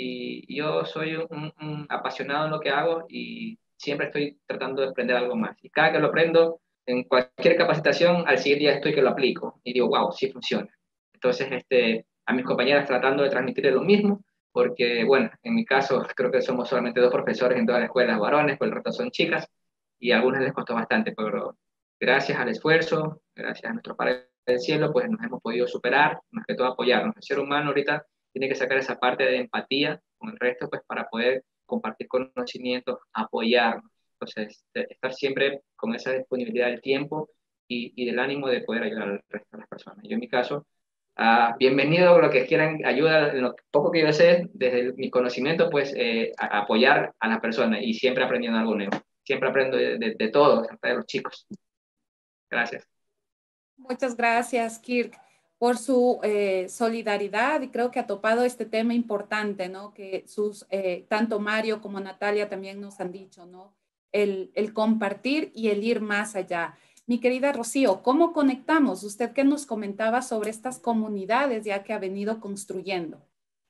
Y yo soy un, un apasionado en lo que hago y siempre estoy tratando de aprender algo más. Y cada que lo aprendo, en cualquier capacitación, al siguiente día estoy que lo aplico. Y digo, wow, sí funciona. Entonces, este, a mis compañeras tratando de transmitirles lo mismo, porque, bueno, en mi caso, creo que somos solamente dos profesores en toda la escuela, varones, pues el resto son chicas, y a algunas les costó bastante, pero gracias al esfuerzo, gracias a nuestro Padre del Cielo, pues nos hemos podido superar, más que todo apoyarnos. El ser humano ahorita tiene que sacar esa parte de empatía con el resto, pues para poder compartir conocimientos, apoyarnos. Entonces, estar siempre con esa disponibilidad del tiempo y, y del ánimo de poder ayudar al resto de las personas. Yo en mi caso, uh, bienvenido a lo que quieran ayuda, en lo poco que yo sé, desde el, mi conocimiento, pues eh, a, a apoyar a las personas y siempre aprendiendo algo nuevo. Siempre aprendo de, de, de todos, hasta de los chicos. Gracias. Muchas gracias, Kirk, por su eh, solidaridad, y creo que ha topado este tema importante, ¿no? Que sus, eh, tanto Mario como Natalia también nos han dicho, ¿no? El, el compartir y el ir más allá. Mi querida Rocío, ¿cómo conectamos? Usted que nos comentaba sobre estas comunidades ya que ha venido construyendo.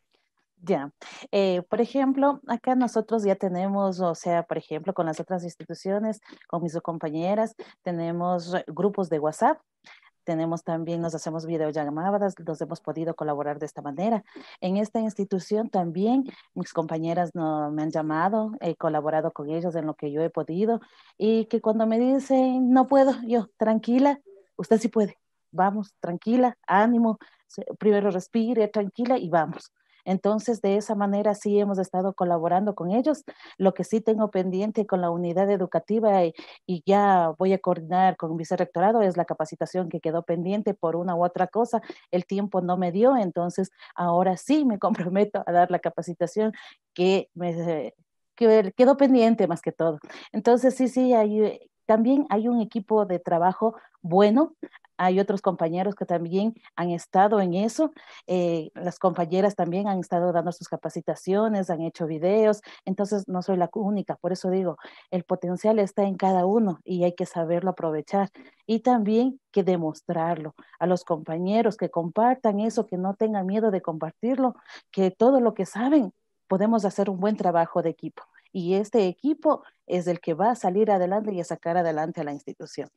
Ya, eh, por ejemplo, acá nosotros ya tenemos, o sea, por ejemplo, con las otras instituciones, con mis compañeras, tenemos grupos de WhatsApp. Tenemos también, nos hacemos videollamadas, nos hemos podido colaborar de esta manera. En esta institución también mis compañeras no, me han llamado, he colaborado con ellos en lo que yo he podido, y que cuando me dicen no puedo, yo, tranquila, usted sí puede, vamos, tranquila, ánimo, primero respire, tranquila y vamos. Entonces, de esa manera sí hemos estado colaborando con ellos. Lo que sí tengo pendiente con la unidad educativa y, y ya voy a coordinar con el vicerrectorado es la capacitación que quedó pendiente por una u otra cosa. El tiempo no me dio, entonces ahora sí me comprometo a dar la capacitación que me que quedó pendiente más que todo. Entonces, sí, sí, hay, también hay un equipo de trabajo bueno. Hay otros compañeros que también han estado en eso. Eh, las compañeras también han estado dando sus capacitaciones, han hecho videos. Entonces, no soy la única. Por eso digo, el potencial está en cada uno y hay que saberlo aprovechar. Y también que demostrarlo a los compañeros, que compartan eso, que no tengan miedo de compartirlo, que todo lo que saben podemos hacer un buen trabajo de equipo. Y este equipo es el que va a salir adelante y a sacar adelante a la institución.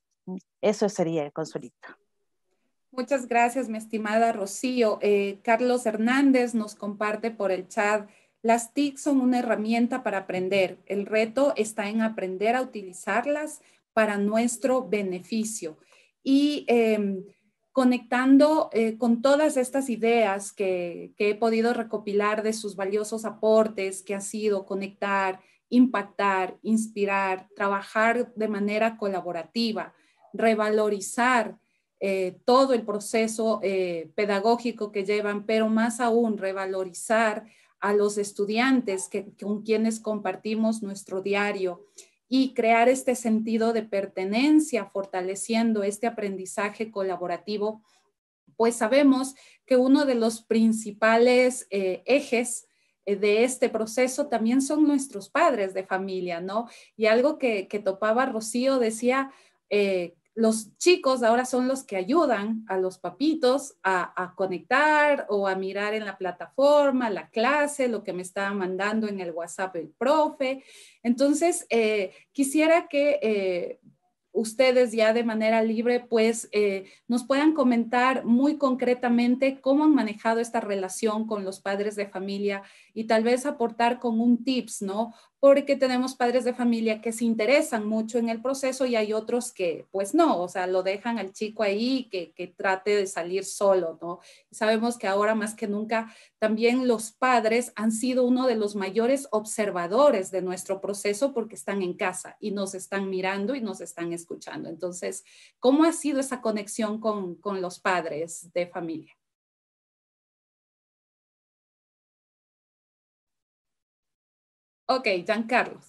Eso sería, Consuelito. Muchas gracias, mi estimada Rocío. Eh, Carlos Hernández nos comparte por el chat: las T I C son una herramienta para aprender. El reto está en aprender a utilizarlas para nuestro beneficio. Y eh, conectando eh, con todas estas ideas que, que he podido recopilar de sus valiosos aportes, que ha sido conectar, impactar, inspirar, trabajar de manera colaborativa, revalorizar eh, todo el proceso eh, pedagógico que llevan, pero más aún revalorizar a los estudiantes que, con quienes compartimos nuestro diario y crear este sentido de pertenencia, fortaleciendo este aprendizaje colaborativo, pues sabemos que uno de los principales eh, ejes de este proceso también son nuestros padres de familia, ¿no? Y algo que, que topaba Rocío decía, eh, los chicos ahora son los que ayudan a los papitos a, a conectar o a mirar en la plataforma, la clase, lo que me estaba mandando en el WhatsApp el profe. Entonces, eh, quisiera que eh, ustedes ya de manera libre, pues eh, nos puedan comentar muy concretamente cómo han manejado esta relación con los padres de familia y tal vez aportar con un tips, ¿no? Porque tenemos padres de familia que se interesan mucho en el proceso y hay otros que pues no, o sea, lo dejan al chico ahí que, que trate de salir solo, ¿no? Sabemos que ahora más que nunca también los padres han sido uno de los mayores observadores de nuestro proceso porque están en casa y nos están mirando y nos están escuchando. Entonces, ¿cómo ha sido esa conexión con, con los padres de familia? Ok, Giancarlos.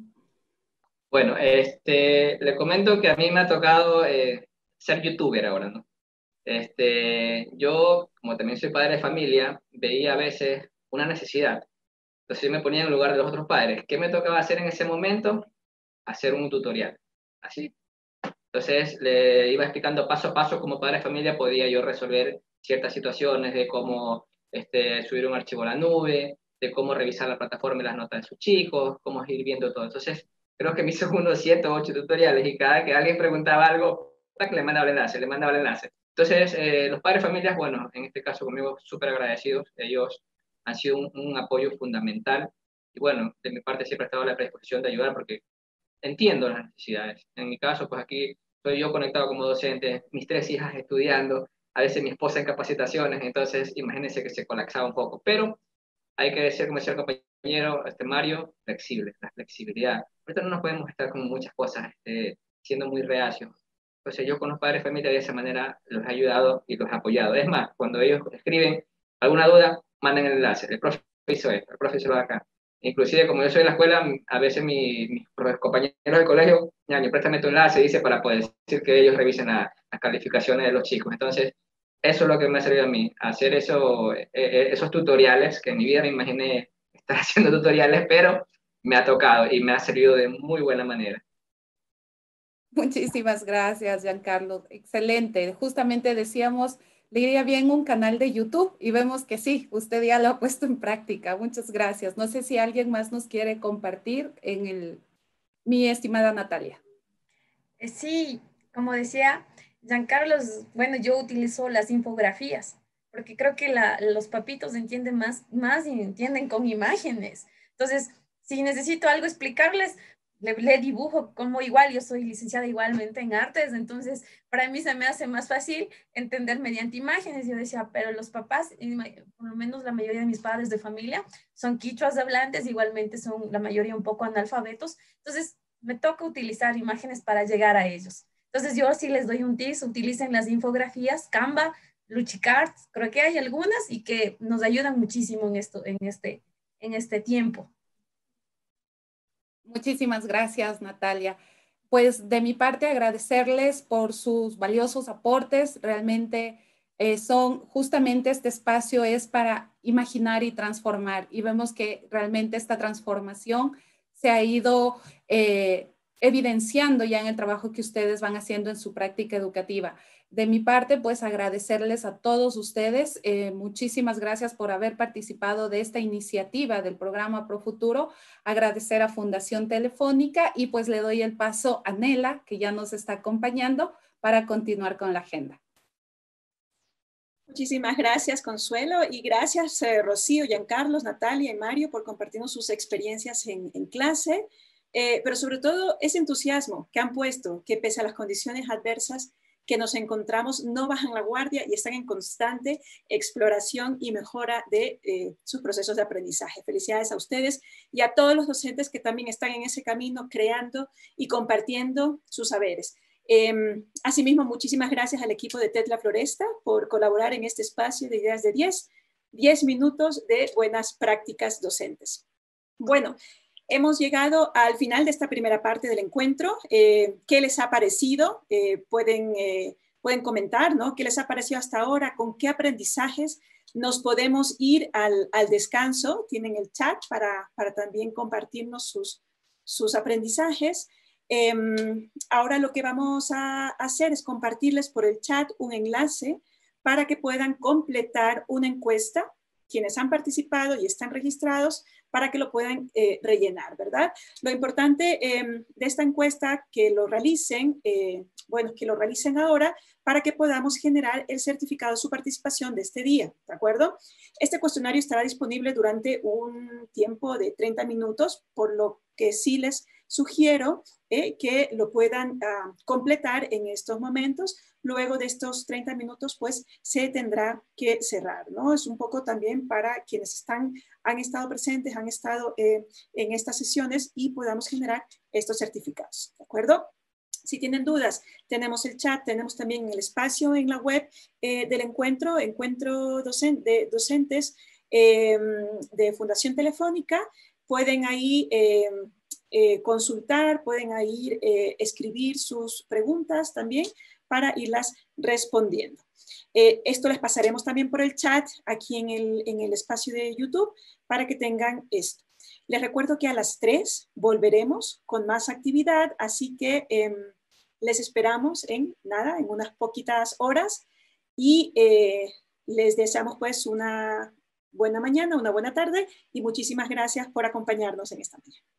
Bueno, este, le comento que a mí me ha tocado eh, ser youtuber ahora, ¿no? Este, yo, como también soy padre de familia, veía a veces una necesidad. Entonces yo me ponía en el lugar de los otros padres. ¿Qué me tocaba hacer en ese momento? Hacer un tutorial. Así. Entonces le iba explicando paso a paso cómo padre de familia podía yo resolver ciertas situaciones de cómo este, subir un archivo a la nube, de cómo revisar la plataforma y las notas de sus chicos, cómo ir viendo todo. Entonces creo que me hizo unos siete o ocho tutoriales y cada que alguien preguntaba algo, le mandaba el enlace, le mandaba el enlace. Entonces eh, los padres de familias, bueno, en este caso conmigo súper agradecidos, ellos han sido un, un apoyo fundamental y bueno, de mi parte siempre he estado a la predisposición de ayudar porque entiendo las necesidades. En mi caso, pues aquí soy yo conectado como docente, mis tres hijas estudiando, a veces mi esposa en capacitaciones, entonces imagínense que se colapsaba un poco, pero hay que decir, como decía el compañero este Mario, flexible, la flexibilidad. Ahorita no nos podemos estar con muchas cosas este, siendo muy reacios. Entonces yo con los padres de familia de esa manera los he ayudado y los he apoyado. Es más, cuando ellos escriben alguna duda, manden el enlace. El profe hizo esto, el profe hizo acá. Inclusive, como yo soy de la escuela, a veces mi, mis compañeros del colegio, ñaño, préstame tu enlace, dice, para poder decir que ellos revisen la, las calificaciones de los chicos. Entonces, eso es lo que me ha servido a mí, hacer eso, eh, esos tutoriales, que en mi vida me imaginé estar haciendo tutoriales, pero me ha tocado y me ha servido de muy buena manera. Muchísimas gracias, Giancarlo. Excelente. Justamente decíamos, le iría bien un canal de YouTube y vemos que sí, usted ya lo ha puesto en práctica. Muchas gracias. No sé si alguien más nos quiere compartir en el, mi estimada Natalia. Sí, como decía Giancarlos, bueno, yo utilizo las infografías, porque creo que la, los papitos entienden más, más y entienden con imágenes. Entonces, si necesito algo explicarles, le, le dibujo, como igual yo soy licenciada igualmente en artes, entonces para mí se me hace más fácil entender mediante imágenes. Yo decía, pero los papás, por lo menos la mayoría de mis padres de familia, son quichuas hablantes, igualmente son la mayoría un poco analfabetos, entonces me toca utilizar imágenes para llegar a ellos. Entonces yo sí les doy un tips, utilicen las infografías, Canva, Luchicards, creo que hay algunas y que nos ayudan muchísimo en, esto, en, este, en este tiempo. Muchísimas gracias, Natalia. Pues de mi parte agradecerles por sus valiosos aportes. Realmente eh, son, justamente este espacio es para imaginar y transformar y vemos que realmente esta transformación se ha ido eh, evidenciando ya en el trabajo que ustedes van haciendo en su práctica educativa. De mi parte, pues agradecerles a todos ustedes. Eh, muchísimas gracias por haber participado de esta iniciativa del programa ProFuturo. Agradecer a Fundación Telefónica y pues le doy el paso a Nela, que ya nos está acompañando, para continuar con la agenda. Muchísimas gracias, Consuelo, y gracias, eh, Rocío, Giancarlos, Natalia y Mario, por compartirnos sus experiencias en, en clase, eh, pero sobre todo ese entusiasmo que han puesto, que pese a las condiciones adversas, que nos encontramos no bajan la guardia y están en constante exploración y mejora de eh, sus procesos de aprendizaje. Felicidades a ustedes y a todos los docentes que también están en ese camino creando y compartiendo sus saberes. Eh, asimismo, muchísimas gracias al equipo de TED La Floresta por colaborar en este espacio de Ideas de diez, diez minutos de buenas prácticas docentes. Bueno, hemos llegado al final de esta primera parte del encuentro. Eh, ¿Qué les ha parecido? Eh, pueden, eh, pueden comentar, ¿no? ¿Qué les ha parecido hasta ahora? ¿Con qué aprendizajes nos podemos ir al, al descanso? Tienen el chat para, para también compartirnos sus, sus aprendizajes. Eh, ahora lo que vamos a hacer es compartirles por el chat un enlace para que puedan completar una encuesta, quienes han participado y están registrados, para que lo puedan eh, rellenar, ¿verdad? Lo importante eh, de esta encuesta, que lo realicen, eh, bueno, que lo realicen ahora, para que podamos generar el certificado de su participación de este día, ¿de acuerdo? Este cuestionario estará disponible durante un tiempo de treinta minutos, por lo que sí les sugiero eh, que lo puedan uh, completar en estos momentos. Luego de estos treinta minutos, pues, se tendrá que cerrar, ¿no? Es un poco también para quienes están, han estado presentes, han estado eh, en estas sesiones y podamos generar estos certificados, ¿de acuerdo? Si tienen dudas, tenemos el chat, tenemos también el espacio en la web eh, del encuentro, encuentro docen de docentes eh, de Fundación Telefónica. Pueden ahí eh, eh, consultar, pueden ahí eh, escribir sus preguntas también para irlas respondiendo. Eh, esto les pasaremos también por el chat aquí en el, en el espacio de YouTube para que tengan esto. Les recuerdo que a las tres volveremos con más actividad, así que eh, les esperamos en nada, en unas poquitas horas y eh, les deseamos pues una buena mañana, una buena tarde y muchísimas gracias por acompañarnos en esta mañana.